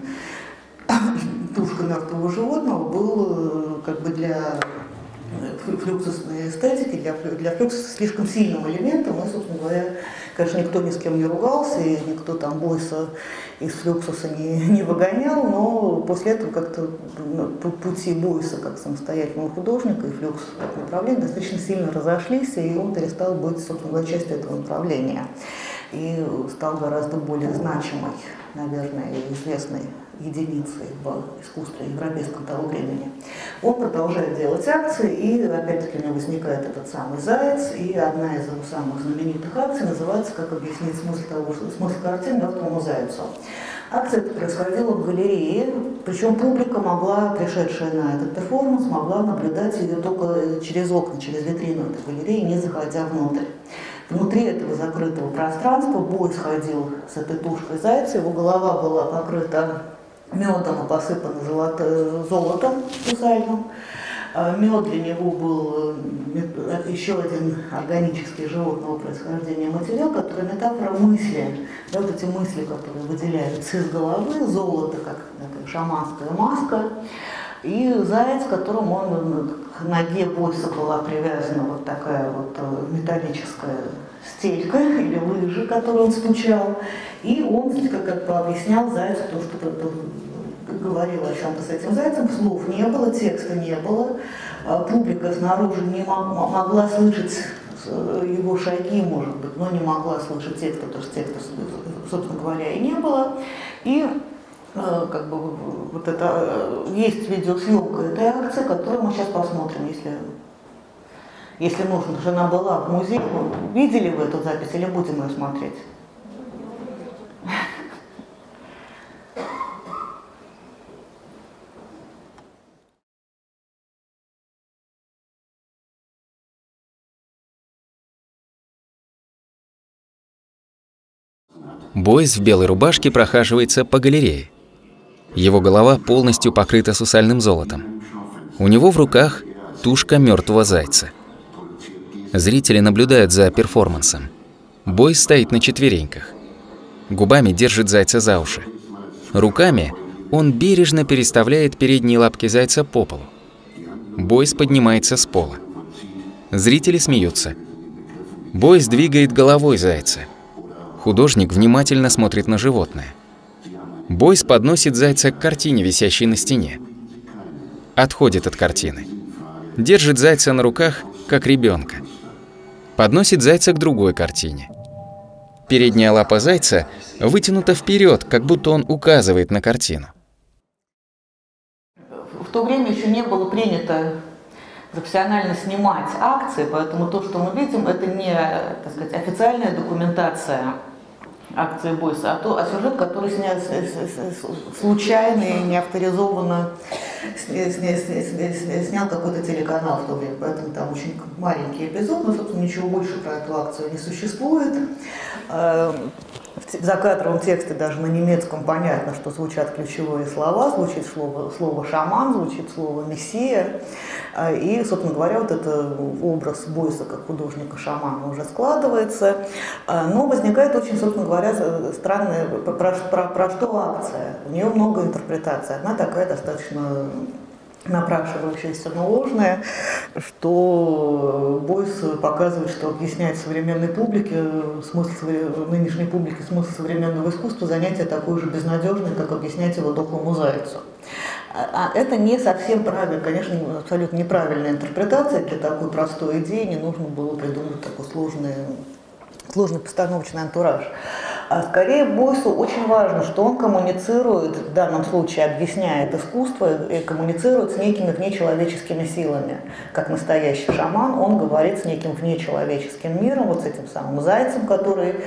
тушка мертвого животного, был как бы для флюксусной эстетики, для флюксуса слишком сильным элементом. И, собственно говоря, конечно, никто ни с кем не ругался, и никто там Бойса из флюксуса не выгонял, но после этого как-то пути Бойса как самостоятельного художника и флюксуса как направления достаточно сильно разошлись, и он перестал быть, собственно говоря, частью этого направления. И стал гораздо более значимой, наверное, и известной единицей в искусстве европейском того времени. Он продолжает делать акции, и опять-таки у него возникает этот самый заяц, и одна из его самых знаменитых акций называется «Как объяснить смысл картин мертвому зайцу». Акция эта происходила в галерее, причем публика могла, пришедшая на этот перформанс, могла наблюдать ее только через окна, через витрину этой галереи, не заходя внутрь. Внутри этого закрытого пространства Бойс ходил с этой тушкой зайца, его голова была покрыта медом и посыпана золотом сусальным. Мед для него был еще один органический животного происхождения материал, который метафора мысли. Да, вот эти мысли, которые выделяются из головы, золото, как такая шаманская маска, и заяц, которому он к ноге Бойса была привязана вот такая вот металлическая стелька или лыжи, которую он стучал. И он, как бы объяснял зайцу то, что говорил о чем-то с этим зайцем, слов не было, текста не было, публика снаружи не могла слышать его шаги, может быть, но не могла слышать текста, потому что текста, собственно говоря, и не было. И как бы вот это есть видеосъемка этой акции, которую мы сейчас посмотрим, если нужно, что она была в музее. Видели вы эту запись или будем ее смотреть? Бойс в белой рубашке прохаживается по галерее. Его голова полностью покрыта сусальным золотом. У него в руках тушка мертвого зайца. Зрители наблюдают за перформансом. Бойс стоит на четвереньках. Губами держит зайца за уши. Руками он бережно переставляет передние лапки зайца по полу. Бойс поднимается с пола. Зрители смеются. Бойс двигает головой зайца. Художник внимательно смотрит на животное. Бойс подносит зайца к картине, висящей на стене. Отходит от картины. Держит зайца на руках, как ребенка. Подносит зайца к другой картине. Передняя лапа зайца вытянута вперед, как будто он указывает на картину. В то время еще не было принято профессионально снимать акции, поэтому то, что мы видим, это не, так сказать, официальная документация акции Бойса, а сюжет, который случайно и неавторизованно снял какой-то телеканал в то время, поэтому там очень маленький эпизод, но, собственно, ничего больше про эту акцию не существует. В закадровом тексте даже на немецком понятно, что звучат ключевые слова, звучит слово «шаман», звучит слово «мессия». И, собственно говоря, вот этот образ Бойса как художника-шамана уже складывается. Но возникает очень, собственно говоря, странная, про что акция. У нее много интерпретаций. Одна такая достаточно напрашивающаяся, но ложная, что Бойс показывает, что объясняет современной публике, нынешней публике смысл современного искусства, занятие такое же безнадежное, как объяснять его дохлому зайцу. А это не совсем правильно, конечно, абсолютно неправильная интерпретация. Для такой простой идеи не нужно было придумать такой сложный постановочный антураж. А скорее Бойсу очень важно, что он коммуницирует, в данном случае объясняет искусство, и коммуницирует с некими внечеловеческими силами. Как настоящий шаман, он говорит с неким внечеловеческим миром, вот с этим самым зайцем, который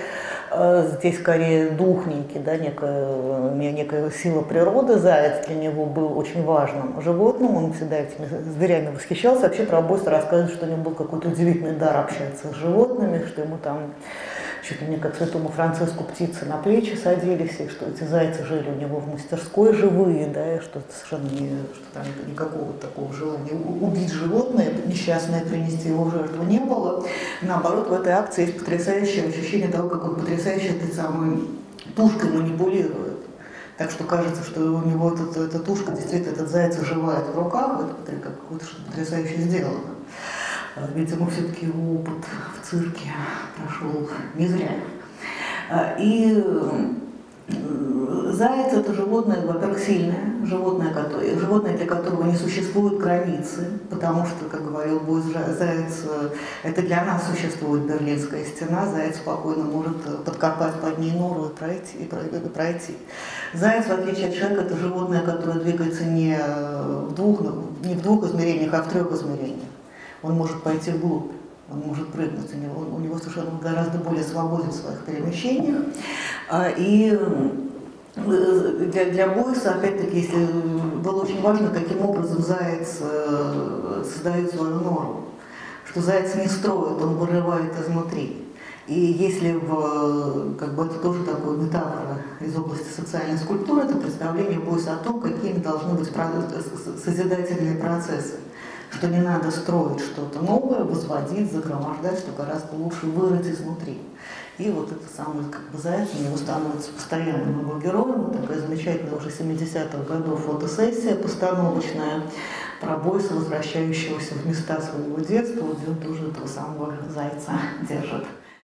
Здесь скорее дух некий, да, некая сила природы. Заяц для него был очень важным животным, он всегда этими зверями восхищался. Вообще про Бойса рассказывают, что у него был какой-то удивительный дар общаться с животными, что ему там чуть ли не как святому Франциску птицы на плечи садились, и что эти зайцы жили у него в мастерской живые, да, и что совершенно что там никакого такого желания убить животное, несчастное, принести его в жертву не было. Наоборот, в этой акции есть потрясающее ощущение того, как он потрясающе этой самой тушкой манипулирует. Так что кажется, что у него эта тушка, действительно, этот заяц оживает в руках, это как-то что-то потрясающе сделано. Видимо, все-таки его опыт в цирке прошел не зря. И заяц – это животное, во-первых, сильное, животное, для которого не существует границы, потому что, как говорил Бойс, заяц – это для нас существует Берлинская стена, заяц спокойно может подкопать под ней нору и пройти. Заяц, в отличие от человека, это животное, которое двигается не в двух измерениях, а в 3 измерениях. Он может пойти вглубь, он может прыгнуть, у него совершенно гораздо более свободен в своих перемещениях. И для Бойса, опять-таки, если было очень важно, каким образом заяц создает свою нору, что заяц не строит, он вырывает изнутри. И если это тоже такая метафора из области социальной скульптуры, это представление Бойса о том, какими должны быть созидательные процессы. Что не надо строить что-то новое, возводить, загромождать, что гораздо лучше вырыть изнутри. И вот это самый заяц у него становится постоянным его героем. Такая замечательная уже 70-х годов фотосессия постановочная про Бойса, возвращающегося в места своего детства, где он тоже этого самого зайца держит.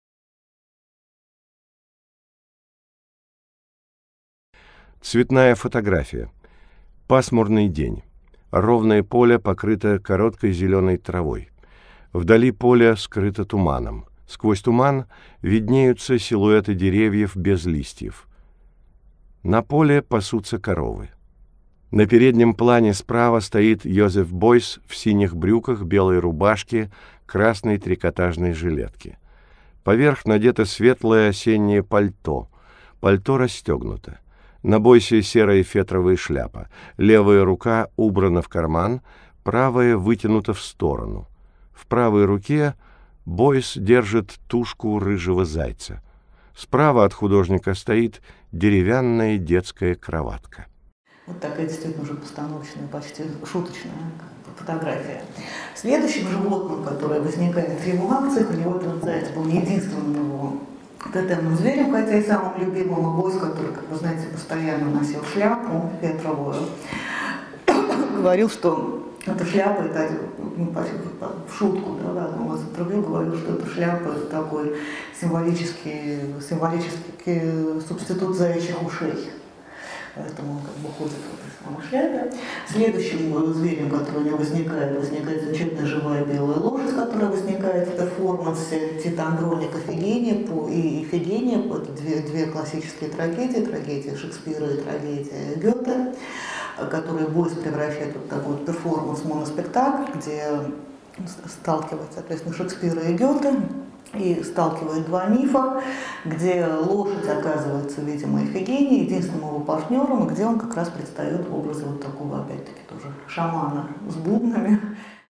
Цветная фотография. Пасмурный день. Ровное поле покрыто короткой зеленой травой. Вдали поле скрыто туманом. Сквозь туман виднеются силуэты деревьев без листьев. На поле пасутся коровы. На переднем плане справа стоит Йозеф Бойс в синих брюках, белой рубашке, красной трикотажной жилетке. Поверх надето светлое осеннее пальто. Пальто расстегнуто. На Бойсе серая фетровая шляпа. Левая рука убрана в карман, правая вытянута в сторону. В правой руке Бойс держит тушку рыжего зайца. Справа от художника стоит деревянная детская кроватка. Вот такая действительно уже постановочная, почти шуточная фотография. Следующим животным, которое возникает в его акциях, у него этот заяц был единственным его тотемным зверем, хотя и самым любимым, и Бойс, который, как вы знаете, постоянно носил шляпу фетровую, говорил, что эта шляпа, это в шутку, да, в одном из интервью говорил, что эта шляпа это такой символический субститут заячьих ушей. Поэтому он как бы ходит в этой самой шляпе. Следующим зверем, который у него возникает замечательная живая белая лошадь, которая возникает в перформансе Тита Андроника и Фигения. Это две классические трагедии, трагедия Шекспира и трагедия Гёте, которые Бойс превращает в такой перформанс-моноспектакль, где сталкиваются, соответственно, Шекспира и Гёте, и сталкивает два мифа, где лошадь оказывается, видимо, Ифигенией, единственным его партнером, и где он как раз предстает в образе вот такого, опять-таки, тоже шамана с бубнами.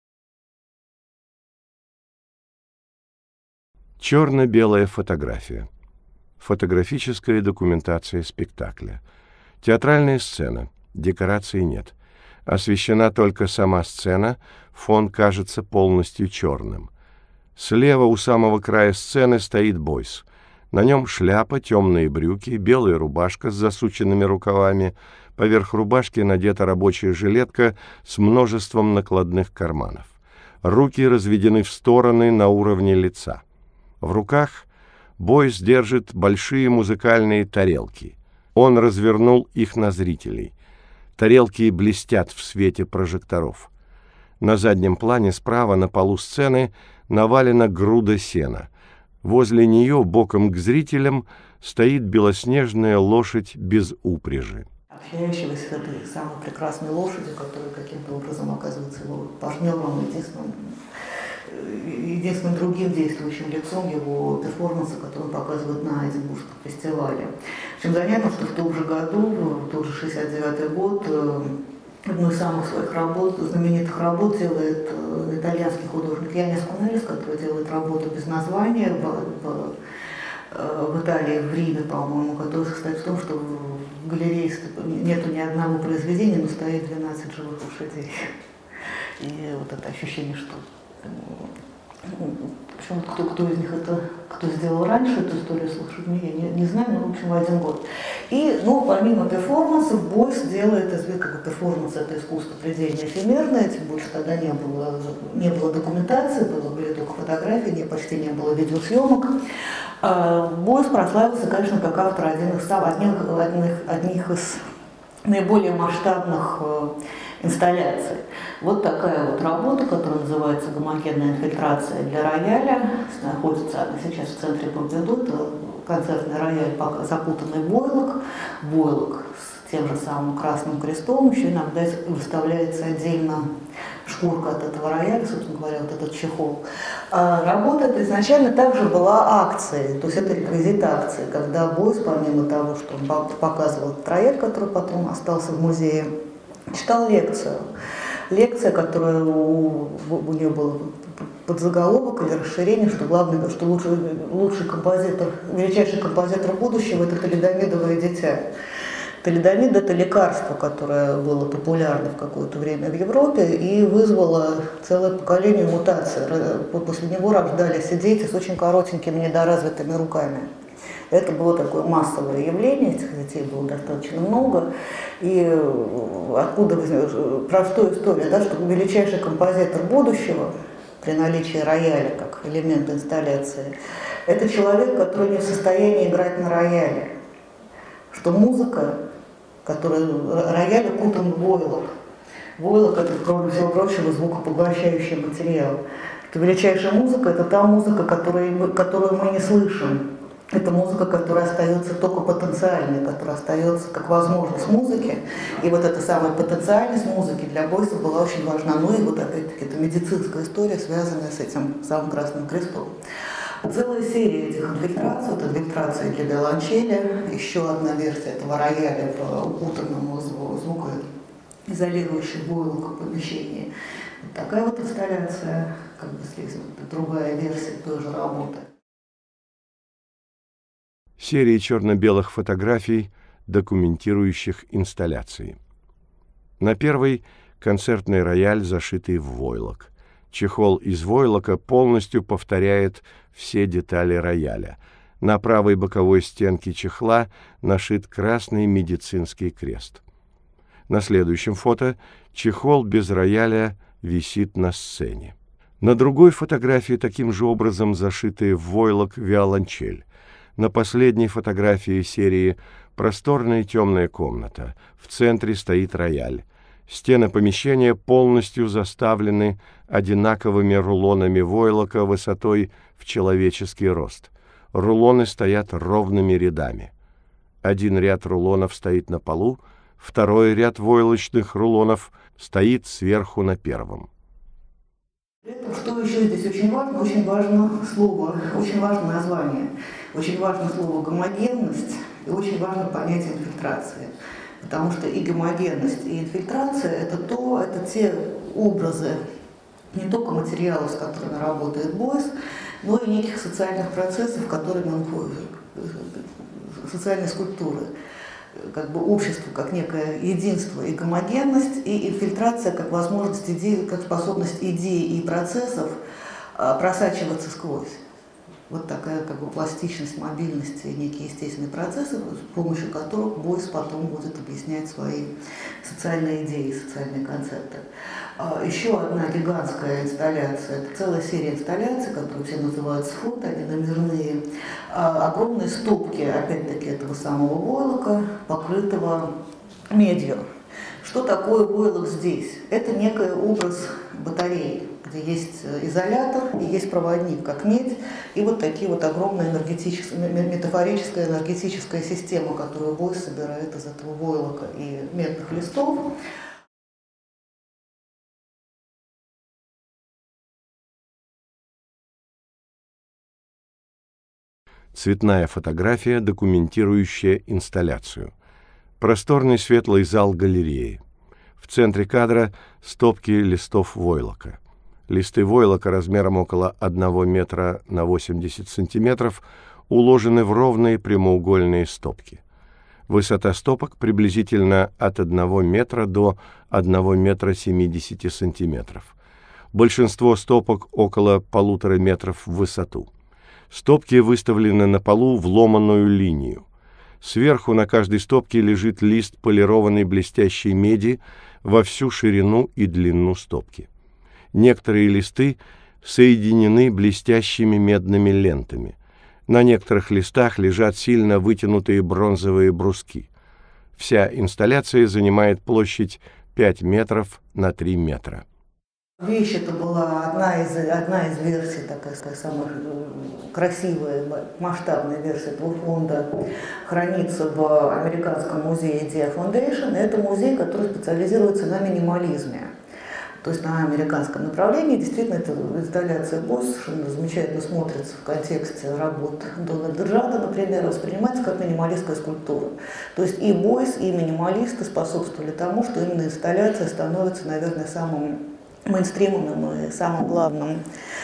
Черно-белая фотография. Фотографическая документация спектакля. Театральная сцена. Декораций нет. Освещена только сама сцена, фон кажется полностью черным. Слева у самого края сцены стоит Бойс. На нем шляпа, темные брюки, белая рубашка с засученными рукавами. Поверх рубашки надета рабочая жилетка с множеством накладных карманов. Руки разведены в стороны на уровне лица. В руках Бойс держит большие музыкальные тарелки. Он развернул их на зрителей. Тарелки блестят в свете прожекторов. На заднем плане справа на полу сцены навалена груда сена. Возле нее, боком к зрителям, стоит белоснежная лошадь без упряжи. Общающегося с этой самой прекрасной лошадью, которая каким-то образом оказывается его партнером, единственным единственным другим действующим лицом его перформанса, который он показывает на Эдинбургском фестивале. Чем занятно, что в том же году, в тот же 69-й год, одну из самых своих работ, знаменитых работ делает итальянский художник Янис Кунелис, который делает работу без названия в Италии, в Риме, по-моему, который состоит в том, что в галерее нету ни одного произведения, но стоит 12 живых лошадей. И вот это ощущение, что причем кто из них это, кто сделал раньше эту историю с лошадьми, я не знаю, но в общем в один год. И, ну, помимо перформансов, Бойс делает, как бы перформанс это искусство предельно эфемерное, тем больше тогда не было документации, были только фотографии, почти не было видеосъемок. Бойс прославился, конечно, как автор одних из наиболее масштабных инсталляций. Вот такая вот работа, которая называется «Гомогенная инфильтрация для рояля». Находится она сейчас в центре Помпиду. Это концертный рояль, запутанный войлок с тем же самым красным крестом. Еще иногда выставляется отдельно шкурка от этого рояля, собственно говоря, вот этот чехол. Работа эта изначально также была акцией, то есть это реквизит акции, когда Бойс, помимо того, что он показывал этот рояль, который потом остался в музее, читал лекцию. Лекция, которая у нее был подзаголовок или расширение, что главное, что лучший композитор, величайший композитор будущего – это талидомидовое дитя. Талидомид – это лекарство, которое было популярно в какое-то время в Европе и вызвало целое поколение мутаций. После него рождались и дети с очень коротенькими недоразвитыми руками. Это было такое массовое явление, этих детей было достаточно много. И откуда простая история, да, что величайший композитор будущего при наличии рояля как элемента инсталляции, это человек, который не в состоянии играть на рояле. Что музыка, рояль окутан в войлок. Войлок – это, кроме всего прочего, звукопоглощающий материал. Что величайшая музыка – это та музыка, которую мы не слышим. Это музыка, которая остается только потенциальной, которая остается как возможность музыки. И вот эта самая потенциальность музыки для Бойса была очень важна. Ну и вот опять-таки это медицинская история, связанная с этим самым красным крестом. Целая серия этих инфильтраций, вот инфильтрация для виолончели, еще одна версия этого рояля в укутанном звукоизолирующем войлоком помещении. Вот такая вот инсталляция, как бы здесь вот другая версия той же работы. Серии черно-белых фотографий, документирующих инсталляции. На первой – концертный рояль, зашитый в войлок. Чехол из войлока полностью повторяет все детали рояля. На правой боковой стенке чехла нашит красный медицинский крест. На следующем фото чехол без рояля висит на сцене. На другой фотографии таким же образом зашитая в войлок виолончель. На последней фотографии серии просторная темная комната. В центре стоит рояль. Стены помещения полностью заставлены одинаковыми рулонами войлока высотой в человеческий рост. Рулоны стоят ровными рядами. Один ряд рулонов стоит на полу, второй ряд войлочных рулонов стоит сверху на первом. Что еще здесь очень важно слово, очень важно название, очень важно слово гомогенность и очень важно понятие инфильтрации. Потому что и гомогенность, и инфильтрация – это те образы не только материалов, с которыми работает Бойс, но и неких социальных процессов, которыми он социальной скульптуры. Как бы общество как некое единство и гомогенность, и инфильтрация как возможность идеи, как способность идей и процессов просачиваться сквозь. Вот такая как бы пластичность, мобильность и некие естественные процессы, с помощью которых Бойс потом будет объяснять свои социальные идеи, социальные концепты. Еще одна гигантская инсталляция, это целая серия инсталляций, которые все называют сфот, они номерные. Огромные стопки, опять-таки, этого самого войлока, покрытого медью. Что такое войлок здесь? Это некий образ батареи, где есть изолятор и есть проводник, как медь, и вот такие вот огромная метафорическая энергетическая система, которую Бойс собирает из этого войлока и медных листов. Цветная фотография, документирующая инсталляцию. Просторный светлый зал галереи. В центре кадра стопки листов войлока. Листы войлока размером около 1 метра на 80 сантиметров уложены в ровные прямоугольные стопки. Высота стопок приблизительно от 1 метра до 1 метра 70 сантиметров. Большинство стопок около 1,5 метров в высоту. Стопки выставлены на полу в ломаную линию. Сверху на каждой стопке лежит лист полированной блестящей меди во всю ширину и длину стопки. Некоторые листы соединены блестящими медными лентами. На некоторых листах лежат сильно вытянутые бронзовые бруски. Вся инсталляция занимает площадь 5 метров на 3 метра. Вещь это была одна из версий, такая самая красивая, масштабная версия этого фонда, хранится в Американском музее Idea Foundation. Это музей, который специализируется на минимализме. То есть на американском направлении. Действительно, эта инсталляция Бойс совершенно замечательно смотрится в контексте работ Дональда Джада, например, воспринимается как минималистская скульптура. То есть и Бойс, и минималисты способствовали тому, что именно инсталляция становится, наверное, самым мейнстримным и самым главным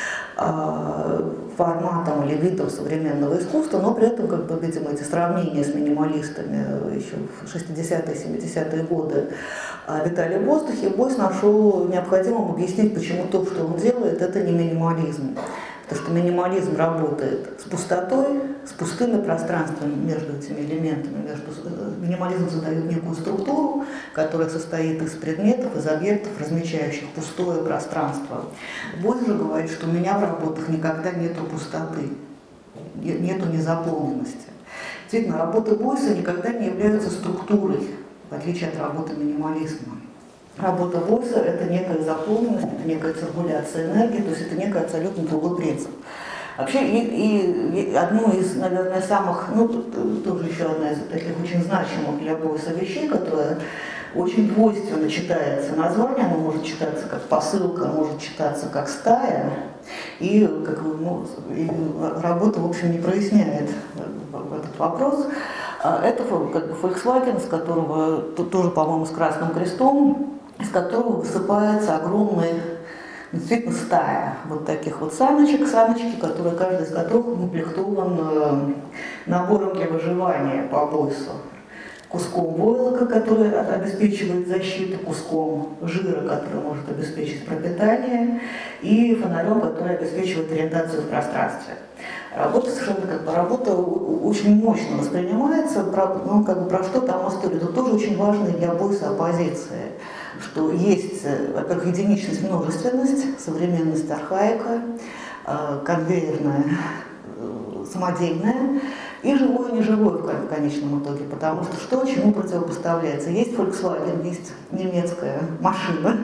форматом или видом современного искусства, но при этом, как бы, видимо, эти сравнения с минималистами еще в 60-е, 70-е годы витали в воздухе. Бойс нашел необходимым объяснить, почему то, что он делает, это не минимализм. Потому что минимализм работает с пустотой, с пустыми пространствами между этими элементами. Минимализм задает некую структуру, которая состоит из предметов, из объектов, размечающих пустое пространство. Бойс же говорит, что у меня в работах никогда нету пустоты, нету незаполненности. Действительно, работы Бойса никогда не являются структурой, в отличие от работы минимализма. Работа Бойса – это некая заполненность, это некая циркуляция энергии, то есть это некий абсолютно другой принцип. Вообще, и одну из, наверное, самых, тоже еще одна из таких очень значимых для Бойса вещей, которая очень двойственно читается название, оно может читаться как посылка, может читаться как стая, и, и работа, в общем, не проясняет этот вопрос. Это Volkswagen, с которого, тоже, по-моему, с красным крестом, из которого высыпается огромная, действительно, стая вот таких вот саночек, которые, каждый из которых укомплектован набором для выживания по Бойсу. Куском войлока, который обеспечивает защиту, куском жира, который может обеспечить пропитание, и фонарем, который обеспечивает ориентацию в пространстве. Работа совершенно работа очень мощно воспринимается, про что там история. Тут тоже очень важная для Бойса оппозиция, что есть, во-первых, единичность, множественность, современность, архаика, конвейерная, самодельная, и живое и неживое в конечном итоге, потому что чему противопоставляется? Есть Volkswagen, есть немецкая машина,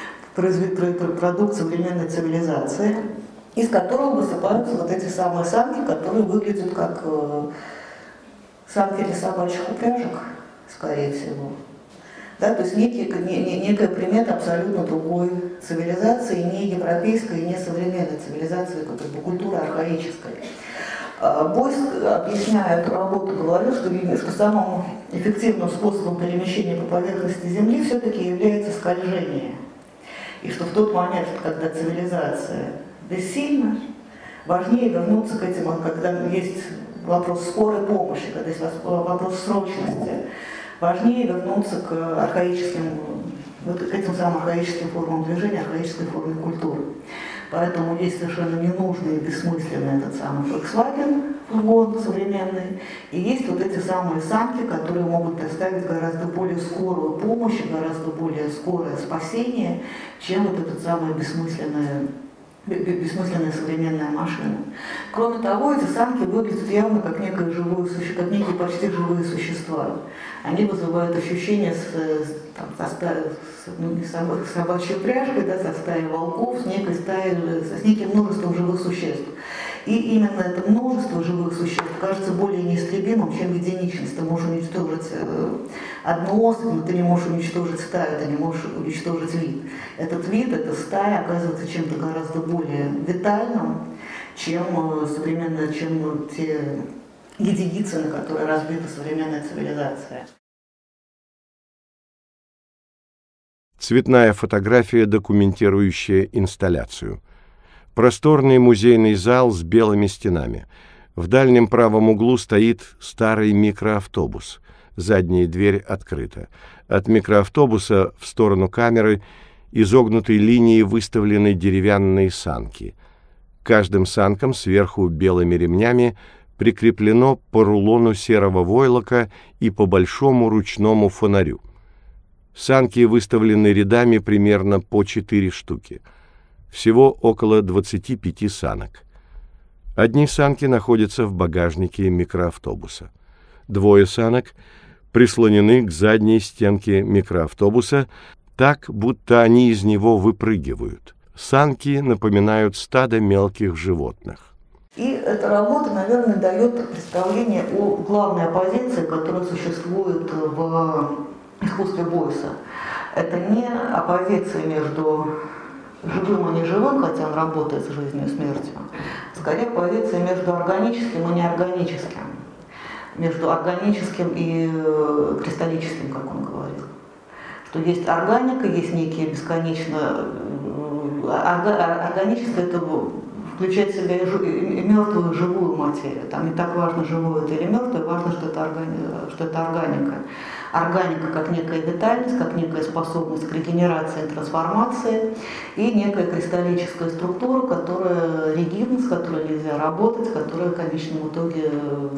продукт современной цивилизации, из которого высыпаются вот эти самые санки, которые выглядят как санки для собачьих упряжек, скорее всего. Да, то есть некая примета абсолютно другой цивилизации, не европейской, не современной цивилизации, культуры архаической. Бойс, объясняя эту работу, говорил, что самым эффективным способом перемещения по поверхности Земли все-таки является скольжение. И что в тот момент, когда цивилизация бессильна, важнее вернуться к этим, когда есть вопрос скорой помощи, когда есть вопрос срочности, важнее вернуться к к этим самым архаическим формам движения, архаической форме культуры. Поэтому есть совершенно ненужный и бессмысленный этот самый Volkswagen, фургон современный, и есть вот эти самые санки, которые могут доставить гораздо более скорую помощь, гораздо более скорое спасение, чем вот эта самая бессмысленная современная машина. Кроме того, эти санки выглядят явно как некое живое существо, как некие почти живые существа. Они вызывают ощущение с собачьей пряжкой, да, со стаей волков, с неким множеством живых существ. И именно это множество живых существ кажется более неистребимым, чем единичность. Ты можешь уничтожить одну особь, но ты не можешь уничтожить стаю, ты не можешь уничтожить вид. Этот вид, эта стая оказывается чем-то гораздо более витальным чем те единицы, на которые разбита современная цивилизация. Цветная фотография, документирующая инсталляцию. Просторный музейный зал с белыми стенами. В дальнем правом углу стоит старый микроавтобус. Задняя дверь открыта. От микроавтобуса в сторону камеры изогнутой линией выставлены деревянные санки. К каждым санкам сверху белыми ремнями прикреплено по рулону серого войлока и по большому ручному фонарю. Санки выставлены рядами примерно по 4 штуки. Всего около 25 санок. Одни санки находятся в багажнике микроавтобуса. Двое санок прислонены к задней стенке микроавтобуса так, будто они из него выпрыгивают. Санки напоминают стадо мелких животных. И эта работа, наверное, дает представление о главной оппозиции, которая существует в искусстве Бойса. Это не оппозиция между живым и неживым, хотя он работает с жизнью и смертью, скорее оппозиция между органическим и неорганическим, между органическим и кристаллическим, как он говорил. Что есть органика, есть некие бесконечно... Органическое это включает в себя и мертвую, и живую материю. Там не так важно, живое это или мертвое, важно, что это органика. Органика как некая витальность, как некая способность к регенерации и трансформации, и некая кристаллическая структура, которая ригидна, с которой нельзя работать, которая в конечном итоге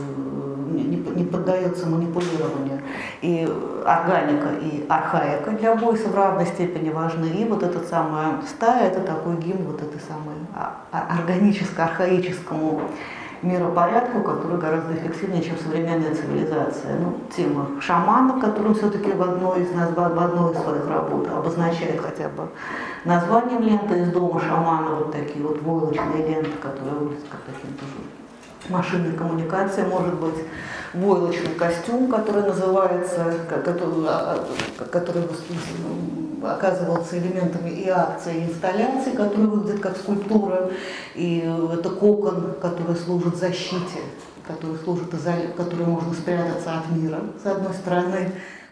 не поддается манипулированию. И органика, и архаика для Бойса в равной степени важны. И вот эта самая стая, это такой гимн вот этой самой органическо-архаическому миропорядку, который гораздо эффективнее, чем современная цивилизация. Ну, тема шамана, которую он все-таки в одной из своих работ обозначает хотя бы названием ленты из дома шамана, вот такие вот войлочные ленты, которые выглядят как таким тоже машинной коммуникации, может быть, войлочный костюм, который называется, который оказывался элементами и акций, и инсталляций, которые выглядят как скульптура, и это кокон, который служит защите, который можно спрятаться от мира, с одной стороны.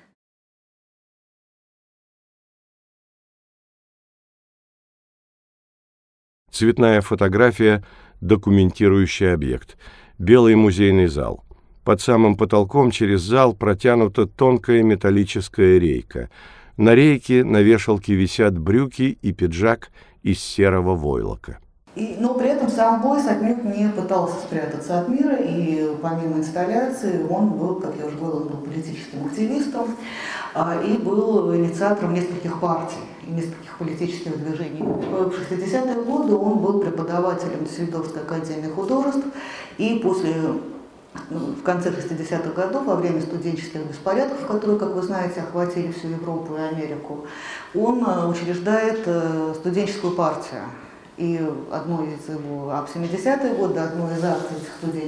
Цветная фотография, документирующий объект. Белый музейный зал. Под самым потолком через зал протянута тонкая металлическая рейка. На рейке на вешалке висят брюки и пиджак из серого войлока. Но при этом сам Бойс отнюдь не пытался спрятаться от мира, и помимо инсталляции он был, как я уже говорила, он был политическим активистом и был инициатором нескольких партий и нескольких политических движений. В 60-е годы он был преподавателем Дюссельдорфской академии художеств, и в конце 60-х годов, во время студенческих беспорядков, которые, как вы знаете, охватили всю Европу и Америку, он учреждает студенческую партию. И одной из его, в 70-е годы, одной из акций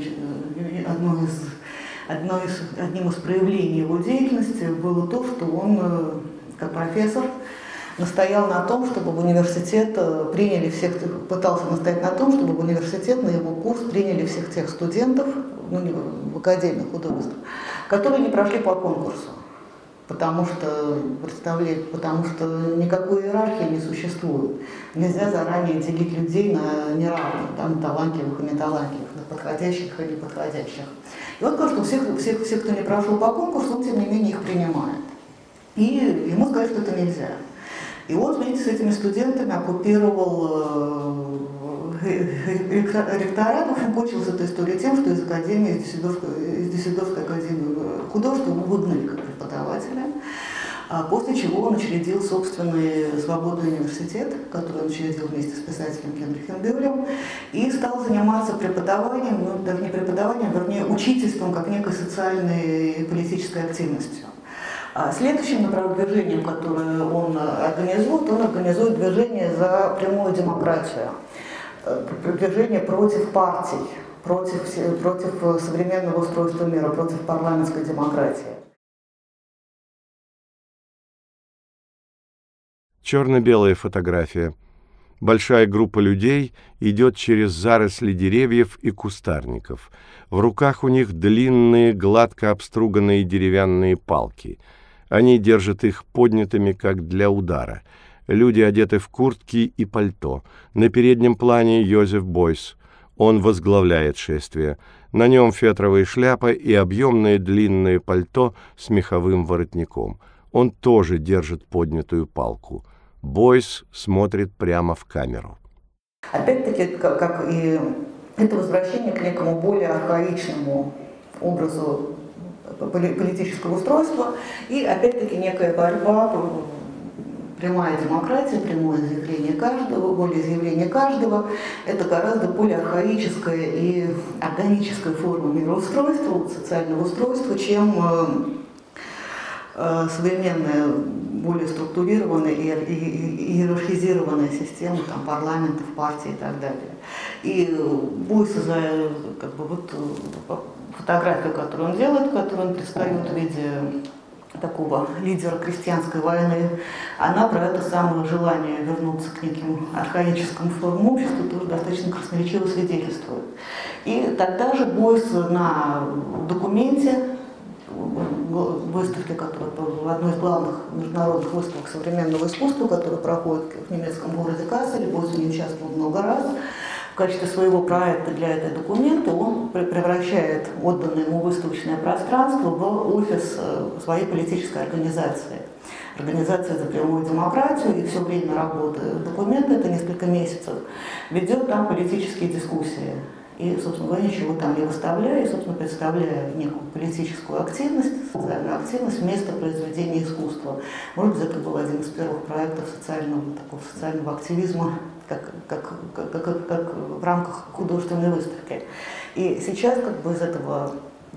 одним из проявлений его деятельности было то, что он, как профессор, настоял на том, чтобы в университет пытался настоять на том, чтобы в университет на его курс приняли всех тех студентов, в Академии художеств, которые не прошли по конкурсу. Потому что никакой иерархии не существует. Нельзя заранее делить людей на неравных, на талантливых и неталантливых, на подходящих и неподходящих. И вот то, что всех, кто не прошел по конкурсу, он тем не менее их принимает. И ему сказали, что это нельзя. И он вместе с этими студентами оккупировал ректорат, он кончилась эта история тем, что из Дюссельдорфской академии художеств его выгнали как преподавателя, после чего он учредил собственный свободный университет, который он учредил вместе с писателем Генрихом Бюллем, и стал заниматься преподаванием, даже не преподаванием, вернее, учительством как некой социальной и политической активностью. Следующим движением, которое он организует движение за прямую демократию. Движение против партий, против современного устройства мира, против парламентской демократии. Черно-белая фотография. Большая группа людей идет через заросли деревьев и кустарников. В руках у них длинные, гладко обструганные деревянные палки. Они держат их поднятыми, как для удара. Люди одеты в куртки и пальто. На переднем плане Йозеф Бойс. Он возглавляет шествие. На нем фетровая шляпа и объемное длинное пальто с меховым воротником. Он тоже держит поднятую палку. Бойс смотрит прямо в камеру. Опять-таки, как и это возвращение к некому более архаичному образу политического устройства и, опять-таки, некая борьба, прямая демократия, прямое заявление каждого, волеизъявление каждого. Это гораздо более архаическая и органическая форма мироустройства, социального устройства, чем современная, более структурированная и иерархизированная система там, парламентов, партий и так далее. И Бойс, как бы, вот, фотографию, которую он делает, которую он предстает в виде такого лидера крестьянской войны, она про это самое желание вернуться к неким архаическому формам общества тоже достаточно красноречиво свидетельствует. И тогда же Бойс на документе выставки, которая в одной из главных международных выставок современного искусства, которая проходит в немецком городе Касселе, Бойс в ней участвовал много раз. В качестве своего проекта для этого документа он превращает отданное ему выставочное пространство в офис своей политической организации. Организация за прямую демократию, и все время работы документа, это несколько месяцев, ведет там политические дискуссии. И, собственно говоря, ничего там не выставляя, и, собственно, представляя некую политическую активность, социальную активность вместо произведения искусства. Может быть, это был один из первых проектов социального активизма, как в рамках художественной выставки. И сейчас как бы из этого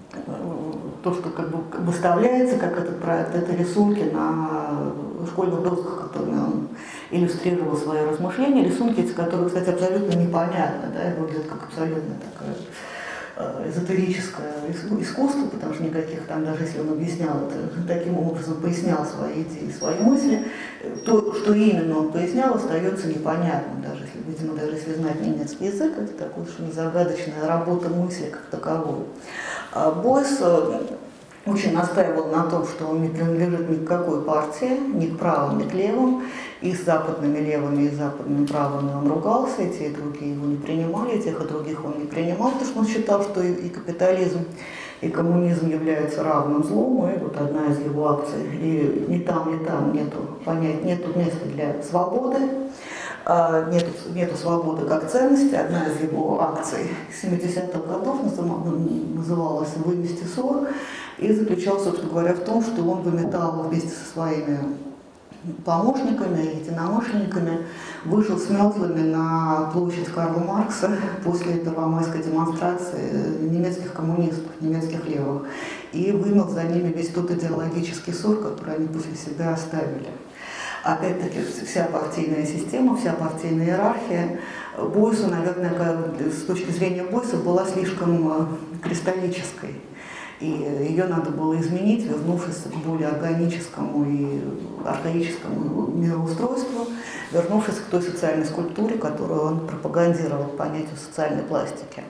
то, что как бы выставляется, как этот проект, это рисунки на школьных досках, которыми он иллюстрировал свои размышления, рисунки, которые, кстати, абсолютно непонятны, да, и выглядят как абсолютно такое эзотерическое искусство, потому что никаких там, даже если он объяснял это, таким образом пояснял свои идеи, свои мысли, то, что именно он пояснял, остается непонятным, даже если, видимо, даже если знать немецкий язык, это такая совершенно загадочная работа мысли как таковой. Бойс очень настаивал на том, что он не принадлежит ни к какой партии, ни к правым, ни к левым, и с западными левыми, и с западными правыми он ругался, и те, и другие его не принимали, и тех, и других он не принимал, потому что он считал, что и капитализм, и коммунизм являются равным злом, и вот одна из его акций, и ни там нету места для свободы, нету свободы как ценности. Одна из его акций 70-х годов называлась «Вынести ссор», и заключалась, собственно говоря, в том, что он выметал вместе со своими помощниками и единомышленниками, вышел с метлами на площадь Карла Маркса после первомайской демонстрации немецких коммунистов, немецких левых, и вымел за ними весь тот идеологический ссор, который они после себя оставили. Опять-таки, вся партийная система, вся партийная иерархия Бойсу, наверное, с точки зрения Бойса, была слишком кристаллической. И ее надо было изменить, вернувшись к более органическому и архаическому мироустройству, вернувшись к той социальной скульптуре, которую он пропагандировал, к понятию социальной пластики.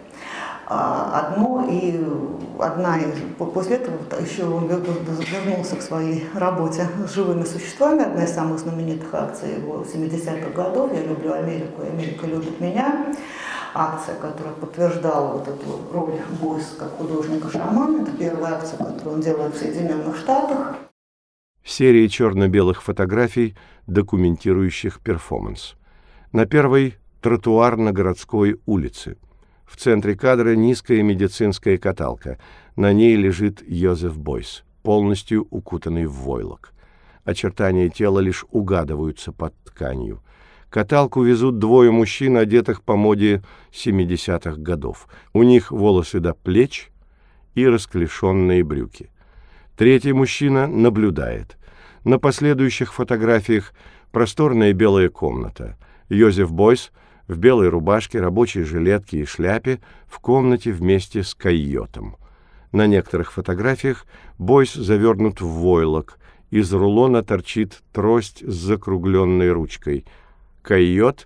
После этого еще он вернулся к своей работе с живыми существами. Одна из самых знаменитых акций его 70-х годов «Я люблю Америку, и Америка любит меня». Акция, которая подтверждала вот эту роль Бойса как художника-шамана. Это первая акция, которую он делает в Соединенных Штатах. Серия черно-белых фотографий, документирующих перформанс. На первой – тротуар на городской улице. В центре кадра низкая медицинская каталка. На ней лежит Йозеф Бойс, полностью укутанный в войлок. Очертания тела лишь угадываются под тканью. Каталку везут двое мужчин, одетых по моде 70-х годов. У них волосы до плеч и расклешенные брюки. Третий мужчина наблюдает. На последующих фотографиях просторная белая комната. Йозеф Бойс в белой рубашке, рабочей жилетке и шляпе в комнате вместе с койотом. На некоторых фотографиях Бойс завернут в войлок. Из рулона торчит трость с закругленной ручкой. Койот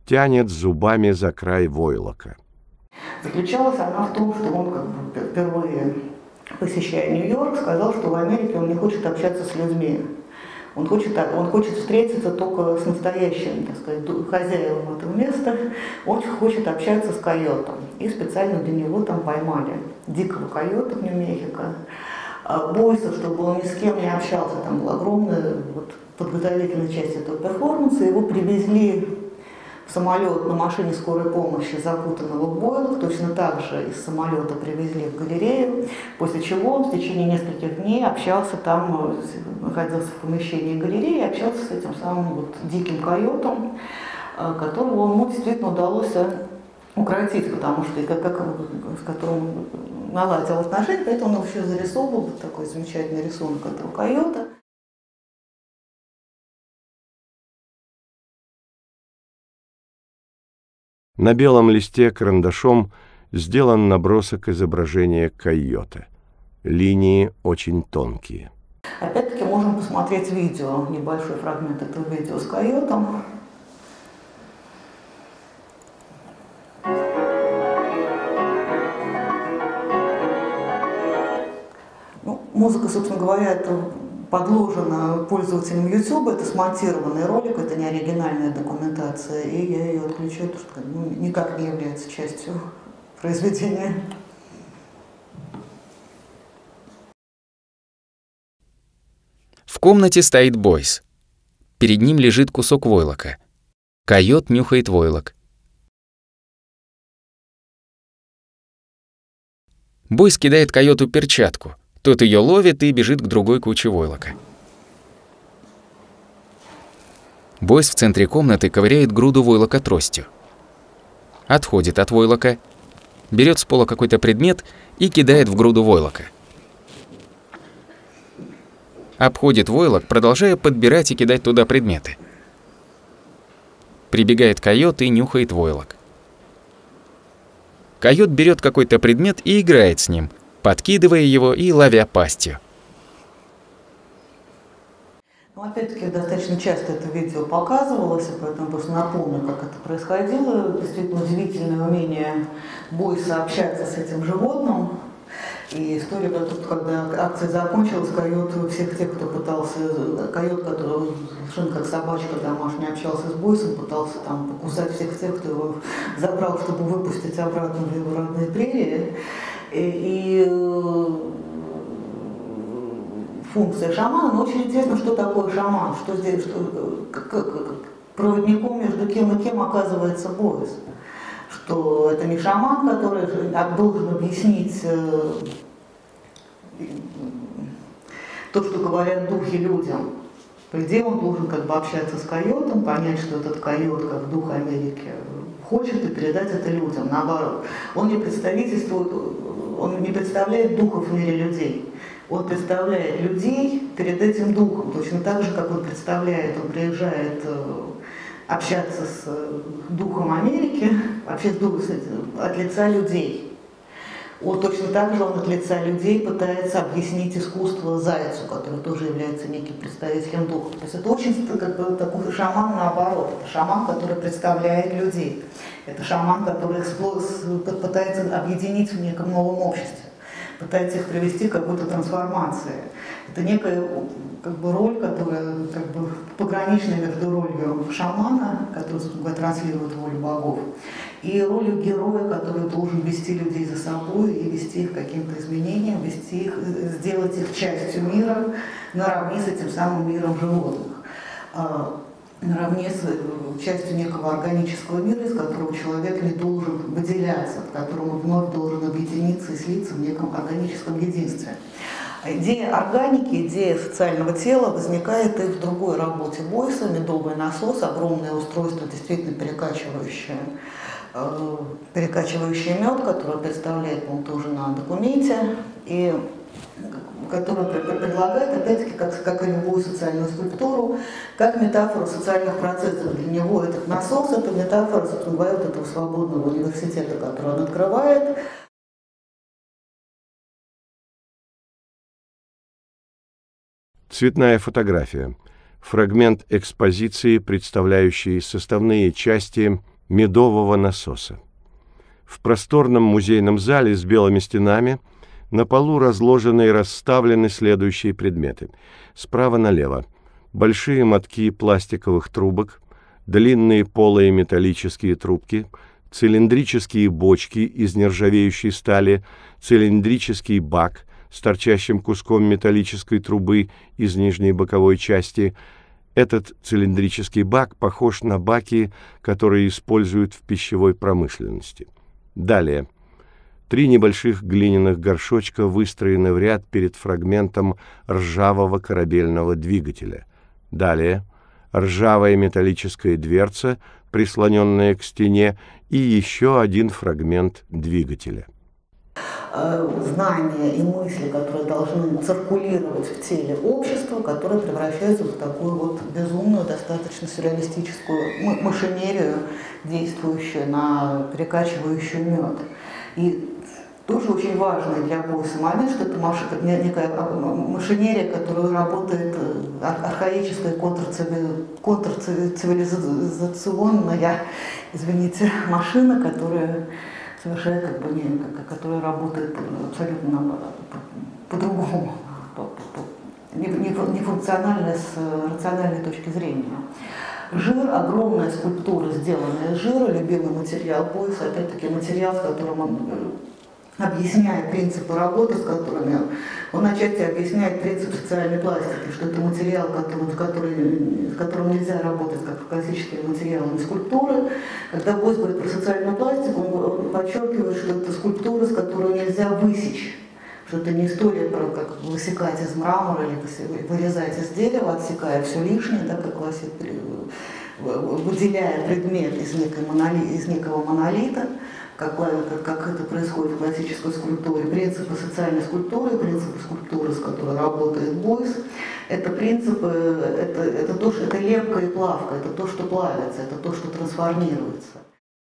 тянет зубами за край войлока. Заключалась она в том, что он, как бы, впервые посещая Нью-Йорк, сказал, что в Америке он не хочет общаться с людьми. Он хочет встретиться только с настоящим, так сказать, хозяевом этого места. Он хочет общаться с койотом. И специально для него там поймали дикого койота в Нью-Мехико. Бойса, чтобы он ни с кем не общался. Там была огромная подготовительная часть этого перформанса. Его привезли в самолет на машине скорой помощи, закутанного в войлок. Точно так же из самолета привезли в галерею, после чего он в течение нескольких дней общался там, находился в помещении галереи, общался с этим самым диким койотом, которого ему действительно удалось укротить, потому что с которым наладил отношения, поэтому он еще зарисовывал такой замечательный рисунок этого койота. На белом листе карандашом сделан набросок изображения койота. Линии очень тонкие. Опять-таки можем посмотреть видео, небольшой фрагмент этого видео с койотом. Музыка, собственно говоря, это подложена пользователям YouTube, это смонтированный ролик, это не оригинальная документация, и я ее отключаю, потому что никак не является частью произведения. В комнате стоит Бойс. Перед ним лежит кусок войлока. Койот нюхает войлок. Бойс кидает койоту перчатку. Тот ее ловит и бежит к другой куче войлока. Бойс в центре комнаты ковыряет груду войлока тростью. Отходит от войлока, берет с пола какой-то предмет и кидает в груду войлока. Обходит войлок, продолжая подбирать и кидать туда предметы. Прибегает койот и нюхает войлок. Койот берет какой-то предмет и играет с ним, подкидывая его и ловя пастью. Опять-таки, достаточно часто это видео показывалось, поэтому просто напомню, как это происходило. Действительно удивительное умение Бойса общаться с этим животным. И история про то, когда акция закончилась, койот всех тех, кто пытался, койот, который совершенно как собачка домашняя, общался с Бойсом, пытался там покусать всех тех, кто его забрал, чтобы выпустить обратно в его родные прерии. И функция шамана, но очень интересно, что такое шаман, что здесь, проводником между кем и кем оказывается Бойс. Что это не шаман, который должен объяснить то, что говорят духи людям. По идее, он должен как бы общаться с койотом, понять, что этот койот, как дух Америки, хочет, и передать это людям. Наоборот, он не представительствует, он не представляет духов в мире людей. Он представляет людей перед этим духом, точно так же, как он приезжает общаться с духом Америки, вообще от лица людей. Вот точно так же он от лица людей пытается объяснить искусство зайцу, который тоже является неким представителем духа. То есть это очень как бы, такой шаман наоборот. Это шаман, который представляет людей. Это шаман, который их пытается объединить в неком новом обществе, пытается их привести к какой-то трансформации. Это некая как бы, роль, которая как бы, пограничная между ролью шамана, который, собственно говоря, транслирует волю богов, и ролью героя, который должен вести людей за собой и вести их к каким-то изменениям, вести их, сделать их частью мира наравне с этим самым миром животных, наравне с частью некого органического мира, из которого человек не должен выделяться, в котором он вновь должен объединиться и слиться в неком органическом единстве. Идея органики, идея социального тела возникает и в другой работе Бойса, «Медовый насос», огромное устройство, действительно перекачивающее мед, которое представляет, по-моему, тоже на документе, и который предлагает, опять-таки, как и любую социальную скульптуру, как метафору социальных процессов. Для него этот насос – это метафора, собственно говоря, вот этого свободного университета, который он открывает. Цветная фотография. Фрагмент экспозиции, представляющий составные части медового насоса. В просторном музейном зале с белыми стенами на полу разложены и расставлены следующие предметы. Справа налево большие мотки пластиковых трубок, длинные полые металлические трубки, цилиндрические бочки из нержавеющей стали, цилиндрический бак с торчащим куском металлической трубы из нижней боковой части. Этот цилиндрический бак похож на баки, которые используют в пищевой промышленности. Далее. 3 небольших глиняных горшочка выстроены в ряд перед фрагментом ржавого корабельного двигателя. Далее. Ржавая металлическая дверца, прислоненная к стене, и еще один фрагмент двигателя. Знания и мысли, которые должны циркулировать в теле общества, которые превращаются в такую вот безумную, достаточно сюрреалистическую машинерию, действующую на перекачивающую мед. И тоже очень важный для Бойса момент, что это некая машинерия, которая работает, архаическая, контрцивилизационная, извините, машина, которая совершает которая работает абсолютно по-другому, нефункционально с рациональной точки зрения. Жир, огромная скульптура, сделанная из жира, любимый материал Бойса, опять-таки материал, с которым он объясняет принципы работы, с которыми он отчасти объясняет принцип социальной пластики, что это материал, с которым нельзя работать как классическими материалами скульптуры. Когда Бойс говорит про социальную пластику, он подчеркивает, что это скульптура, с которой нельзя высечь, что это не история про как высекать из мрамора или вырезать из дерева, отсекая все лишнее, да, как гласит, выделяя предмет из некого монолита, как это происходит в классической скульптуре. Принципы социальной скульптуры, принципы скульптуры, с которой работает Бойс, это принципы, это лепка и плавка, это то, что плавится, это то, что трансформируется.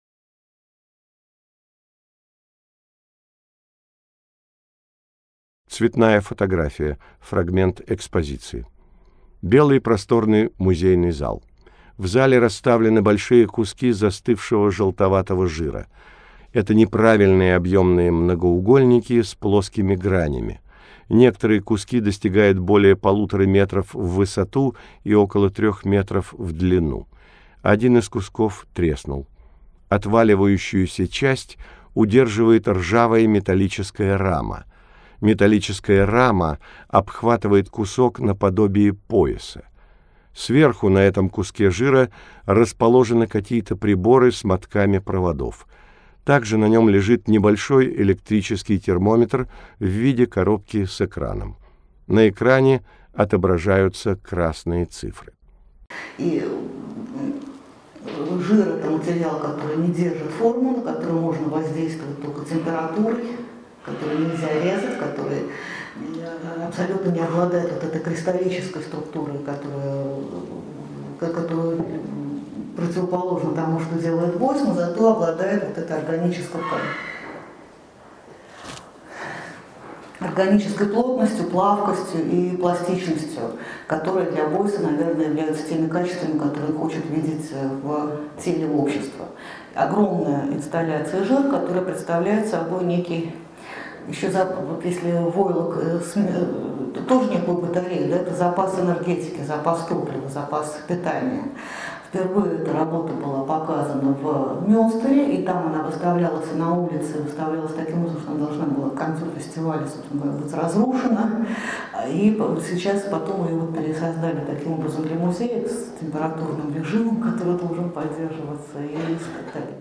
Цветная фотография, фрагмент экспозиции. Белый просторный музейный зал. В зале расставлены большие куски застывшего желтоватого жира. Это неправильные объемные многоугольники с плоскими гранями. Некоторые куски достигают более 1,5 метров в высоту и около 3 метров в длину. Один из кусков треснул. Отваливающуюся часть удерживает ржавая металлическая рама. Металлическая рама обхватывает кусок наподобие пояса. Сверху на этом куске жира расположены какие-то приборы с мотками проводов. Также на нем лежит небольшой электрический термометр в виде коробки с экраном. На экране отображаются красные цифры. И жир – это материал, который не держит форму, на который можно воздействовать только температурой, который нельзя резать, который абсолютно не обладает вот этой кристаллической структурой, которая противоположна тому, что делает Бойс, но зато обладает вот этой органической плотностью, плавкостью и пластичностью, которые для Бойса, наверное, являются теми качествами, которые он хочет видеть в теле общества. Огромная инсталляция жир, которая представляет собой некий, еще вот если войлок, тоже некую батарею, да, это запас энергетики, запас топлива, запас питания. Впервые эта работа была показана в Мюнстере, и там она выставлялась на улице, выставлялась таким образом, что она должна была к концу фестиваля, собственно говоря, быть разрушена. И сейчас потом ее вот пересоздали таким образом для музея с температурным режимом, который должен поддерживаться, и так далее.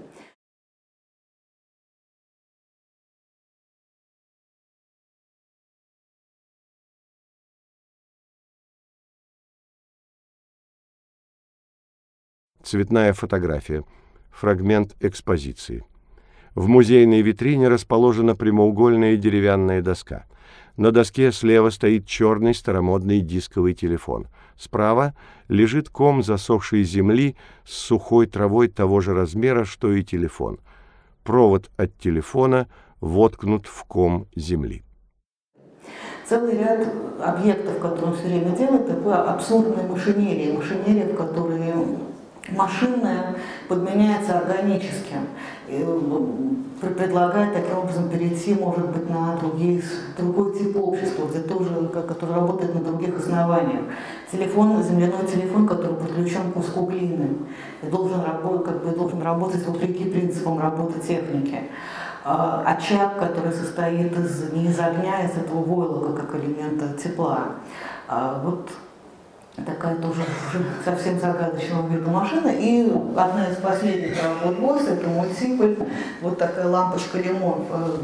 Цветная фотография, фрагмент экспозиции. В музейной витрине расположена прямоугольная деревянная доска. На доске слева стоит черный старомодный дисковый телефон. Справа лежит ком засохшей земли с сухой травой того же размера, что и телефон. Провод от телефона воткнут в ком земли. Целый ряд объектов, которые он все время делает, такое абсурдная машинерия, в которой машинная подменяется органическим. И предлагает таким образом перейти, может быть, на другой тип общества, где тоже, который работает на других основаниях. Земляной телефон, который подключен к куску глины, и должен работать вопреки принципам работы техники. Очаг, который состоит не из огня, из этого войлока, как элемента тепла. Вот такая тоже уже совсем загадочного вида машина. И одна из последних работ Бойса — это мультипль, вот такая лампочка «Лимон».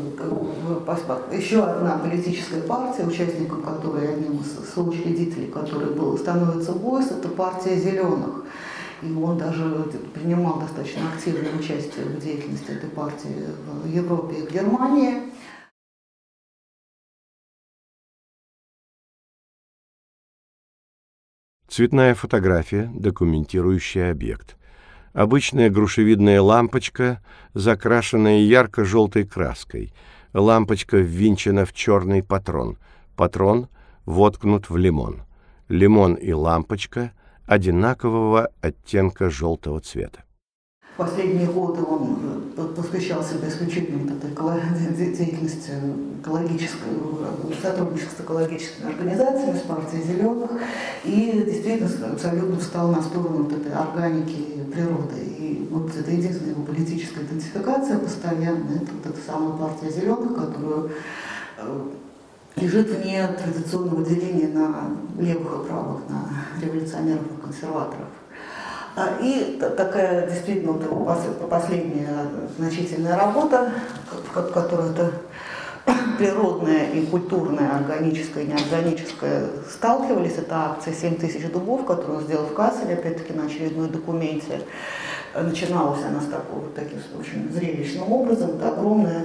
Еще одна политическая партия, участником которой, одним из соучредителей которой становится Бойс, это партия «Зеленых». И он даже принимал достаточно активное участие в деятельности этой партии в Европе и в Германии. Цветная фотография, документирующая объект. Обычная грушевидная лампочка, закрашенная ярко-желтой краской. Лампочка ввинчена в черный патрон. Патрон воткнут в лимон. Лимон и лампочка одинакового оттенка желтого цвета. В последние годы он посвящал себя исключительно этой деятельности экологической, сотрудничеству с экологическими организациями, с партией «Зеленых», и действительно абсолютно встал на сторону вот этой органики природы. И вот это единственная его политическая идентификация постоянная, это вот эта самая партия «Зеленых», которая лежит вне традиционного деления на левых и правых, на революционеров и консерваторов. И такая действительно последняя значительная работа, в которой это природное и культурное, органическое и неорганическое сталкивались. Это акция «7000 дубов», которую он сделал в Касселе, опять-таки на очередной документе. Начиналась она с таким очень зрелищным образом. Это огромная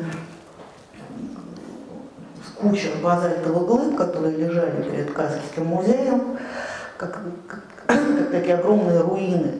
куча базальтовых глыб, которые лежали перед Кассельским музеем, как такие огромные руины.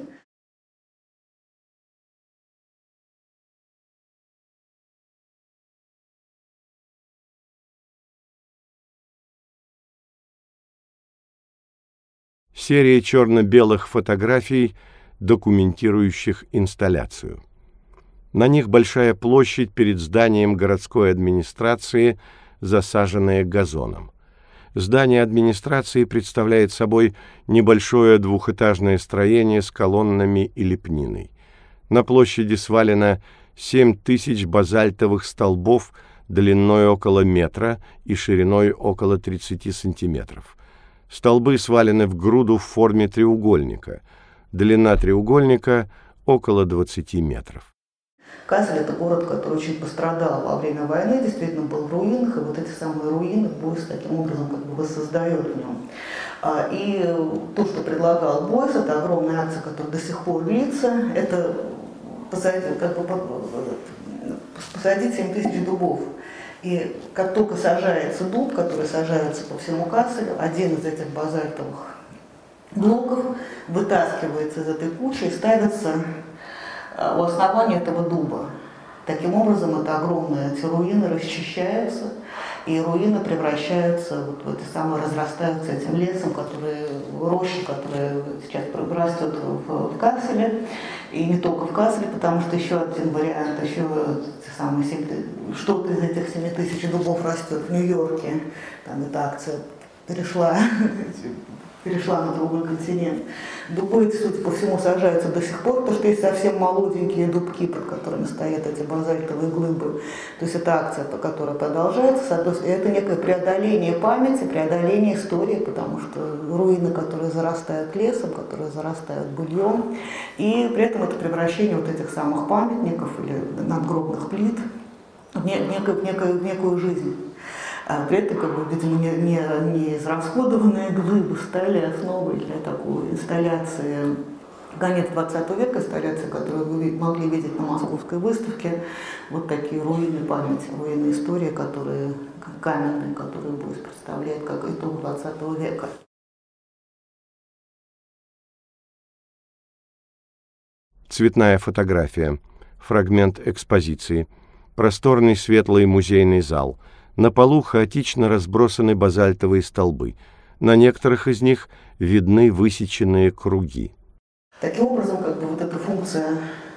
Серия черно-белых фотографий, документирующих инсталляцию. На них большая площадь перед зданием городской администрации, засаженная газоном. Здание администрации представляет собой небольшое двухэтажное строение с колоннами и лепниной. На площади свалено 7000 базальтовых столбов длиной около метра и шириной около 30 сантиметров. Столбы свалены в груду в форме треугольника. Длина треугольника около 20 метров. Кассель — это город, который очень пострадал во время войны, действительно был в руинах, и вот эти самые руины Бойс таким образом воссоздает в нем. И то, что предлагал Бойс, это огромная акция, которая до сих пор длится, это посадить 7000 дубов. И как только сажается дуб, который сажается по всему Касселю, один из этих базальтовых блоков вытаскивается из этой кучи и ставится у основания этого дуба. Таким образом, это эти руины расчищаются, и руины превращаются в эти самые, разрастаются этим лесом, рощи, которые сейчас растет в Касселе, и не только в Касселе, потому что еще один вариант, что-то из этих 7000 дубов растет в Нью-Йорке, там эта акция перешла на другой континент. Дубы эти, судя по всему, сажаются до сих пор, потому что есть совсем молоденькие дубки, под которыми стоят эти базальтовые глыбы. То есть это акция, которая продолжается. И это некое преодоление памяти, преодоление истории, потому что руины, которые зарастают лесом, которые зарастают быльем, и при этом это превращение вот этих самых памятников или надгробных плит в некую жизнь. При этом, видимо, не израсходованные глыбы стали основой для такой инсталляции, конец 20 века, инсталляции, которую вы могли видеть на Московской выставке, вот такие руины памяти, руины истории, каменные, которые Бойс представляет как итог 20 века. Цветная фотография, фрагмент экспозиции, просторный светлый музейный зал. На полу хаотично разбросаны базальтовые столбы. На некоторых из них видны высеченные круги. Таким образом, вот эта функция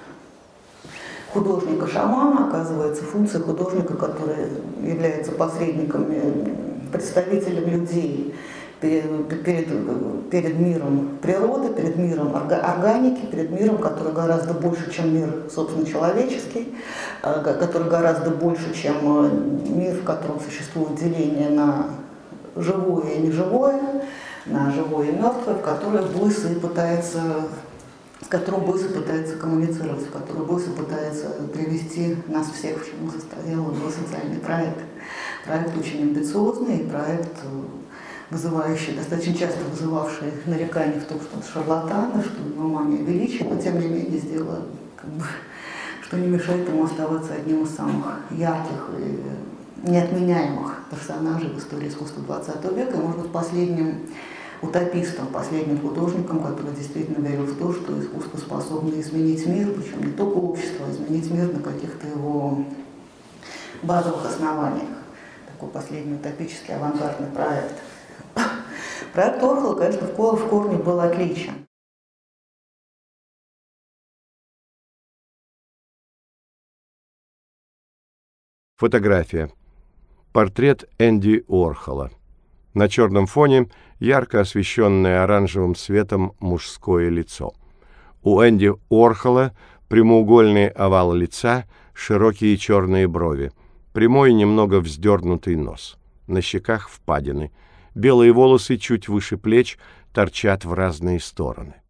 художника-шамана, оказывается, функция художника, который является посредником, представителем людей перед миром природы, перед миром органики, перед миром, который гораздо больше, чем мир, собственно, человеческий, который гораздо больше, чем мир, в котором существует деление на живое и неживое, на живое и мертвое, в которое Бойсе пытается, с которым Бойсе пытается коммуницировать, в который Бойсе пытается привести нас всех, в чему состоял его социальный проект. Проект очень амбициозный, проект, вызывающий, достаточно часто вызывавший нарекания в том, что он шарлатан, что у него мания величия, но тем не менее сделал, что не мешает ему оставаться одним из самых ярких и неотменяемых персонажей в истории искусства XX века, и, может быть, последним утопистом, последним художником, который действительно верил в то, что искусство способно изменить мир, причем не только общество, а изменить мир на каких-то его базовых основаниях. Такой последний утопический авангардный проект. Проект Орхола, конечно, в корне был отличен. Фотография. Портрет Энди Уорхола. На черном фоне ярко освещенное оранжевым светом мужское лицо. У Энди Уорхола прямоугольный овал лица, широкие черные брови, прямой немного вздернутый нос. На щеках впадины. Белые волосы чуть выше плеч торчат в разные стороны.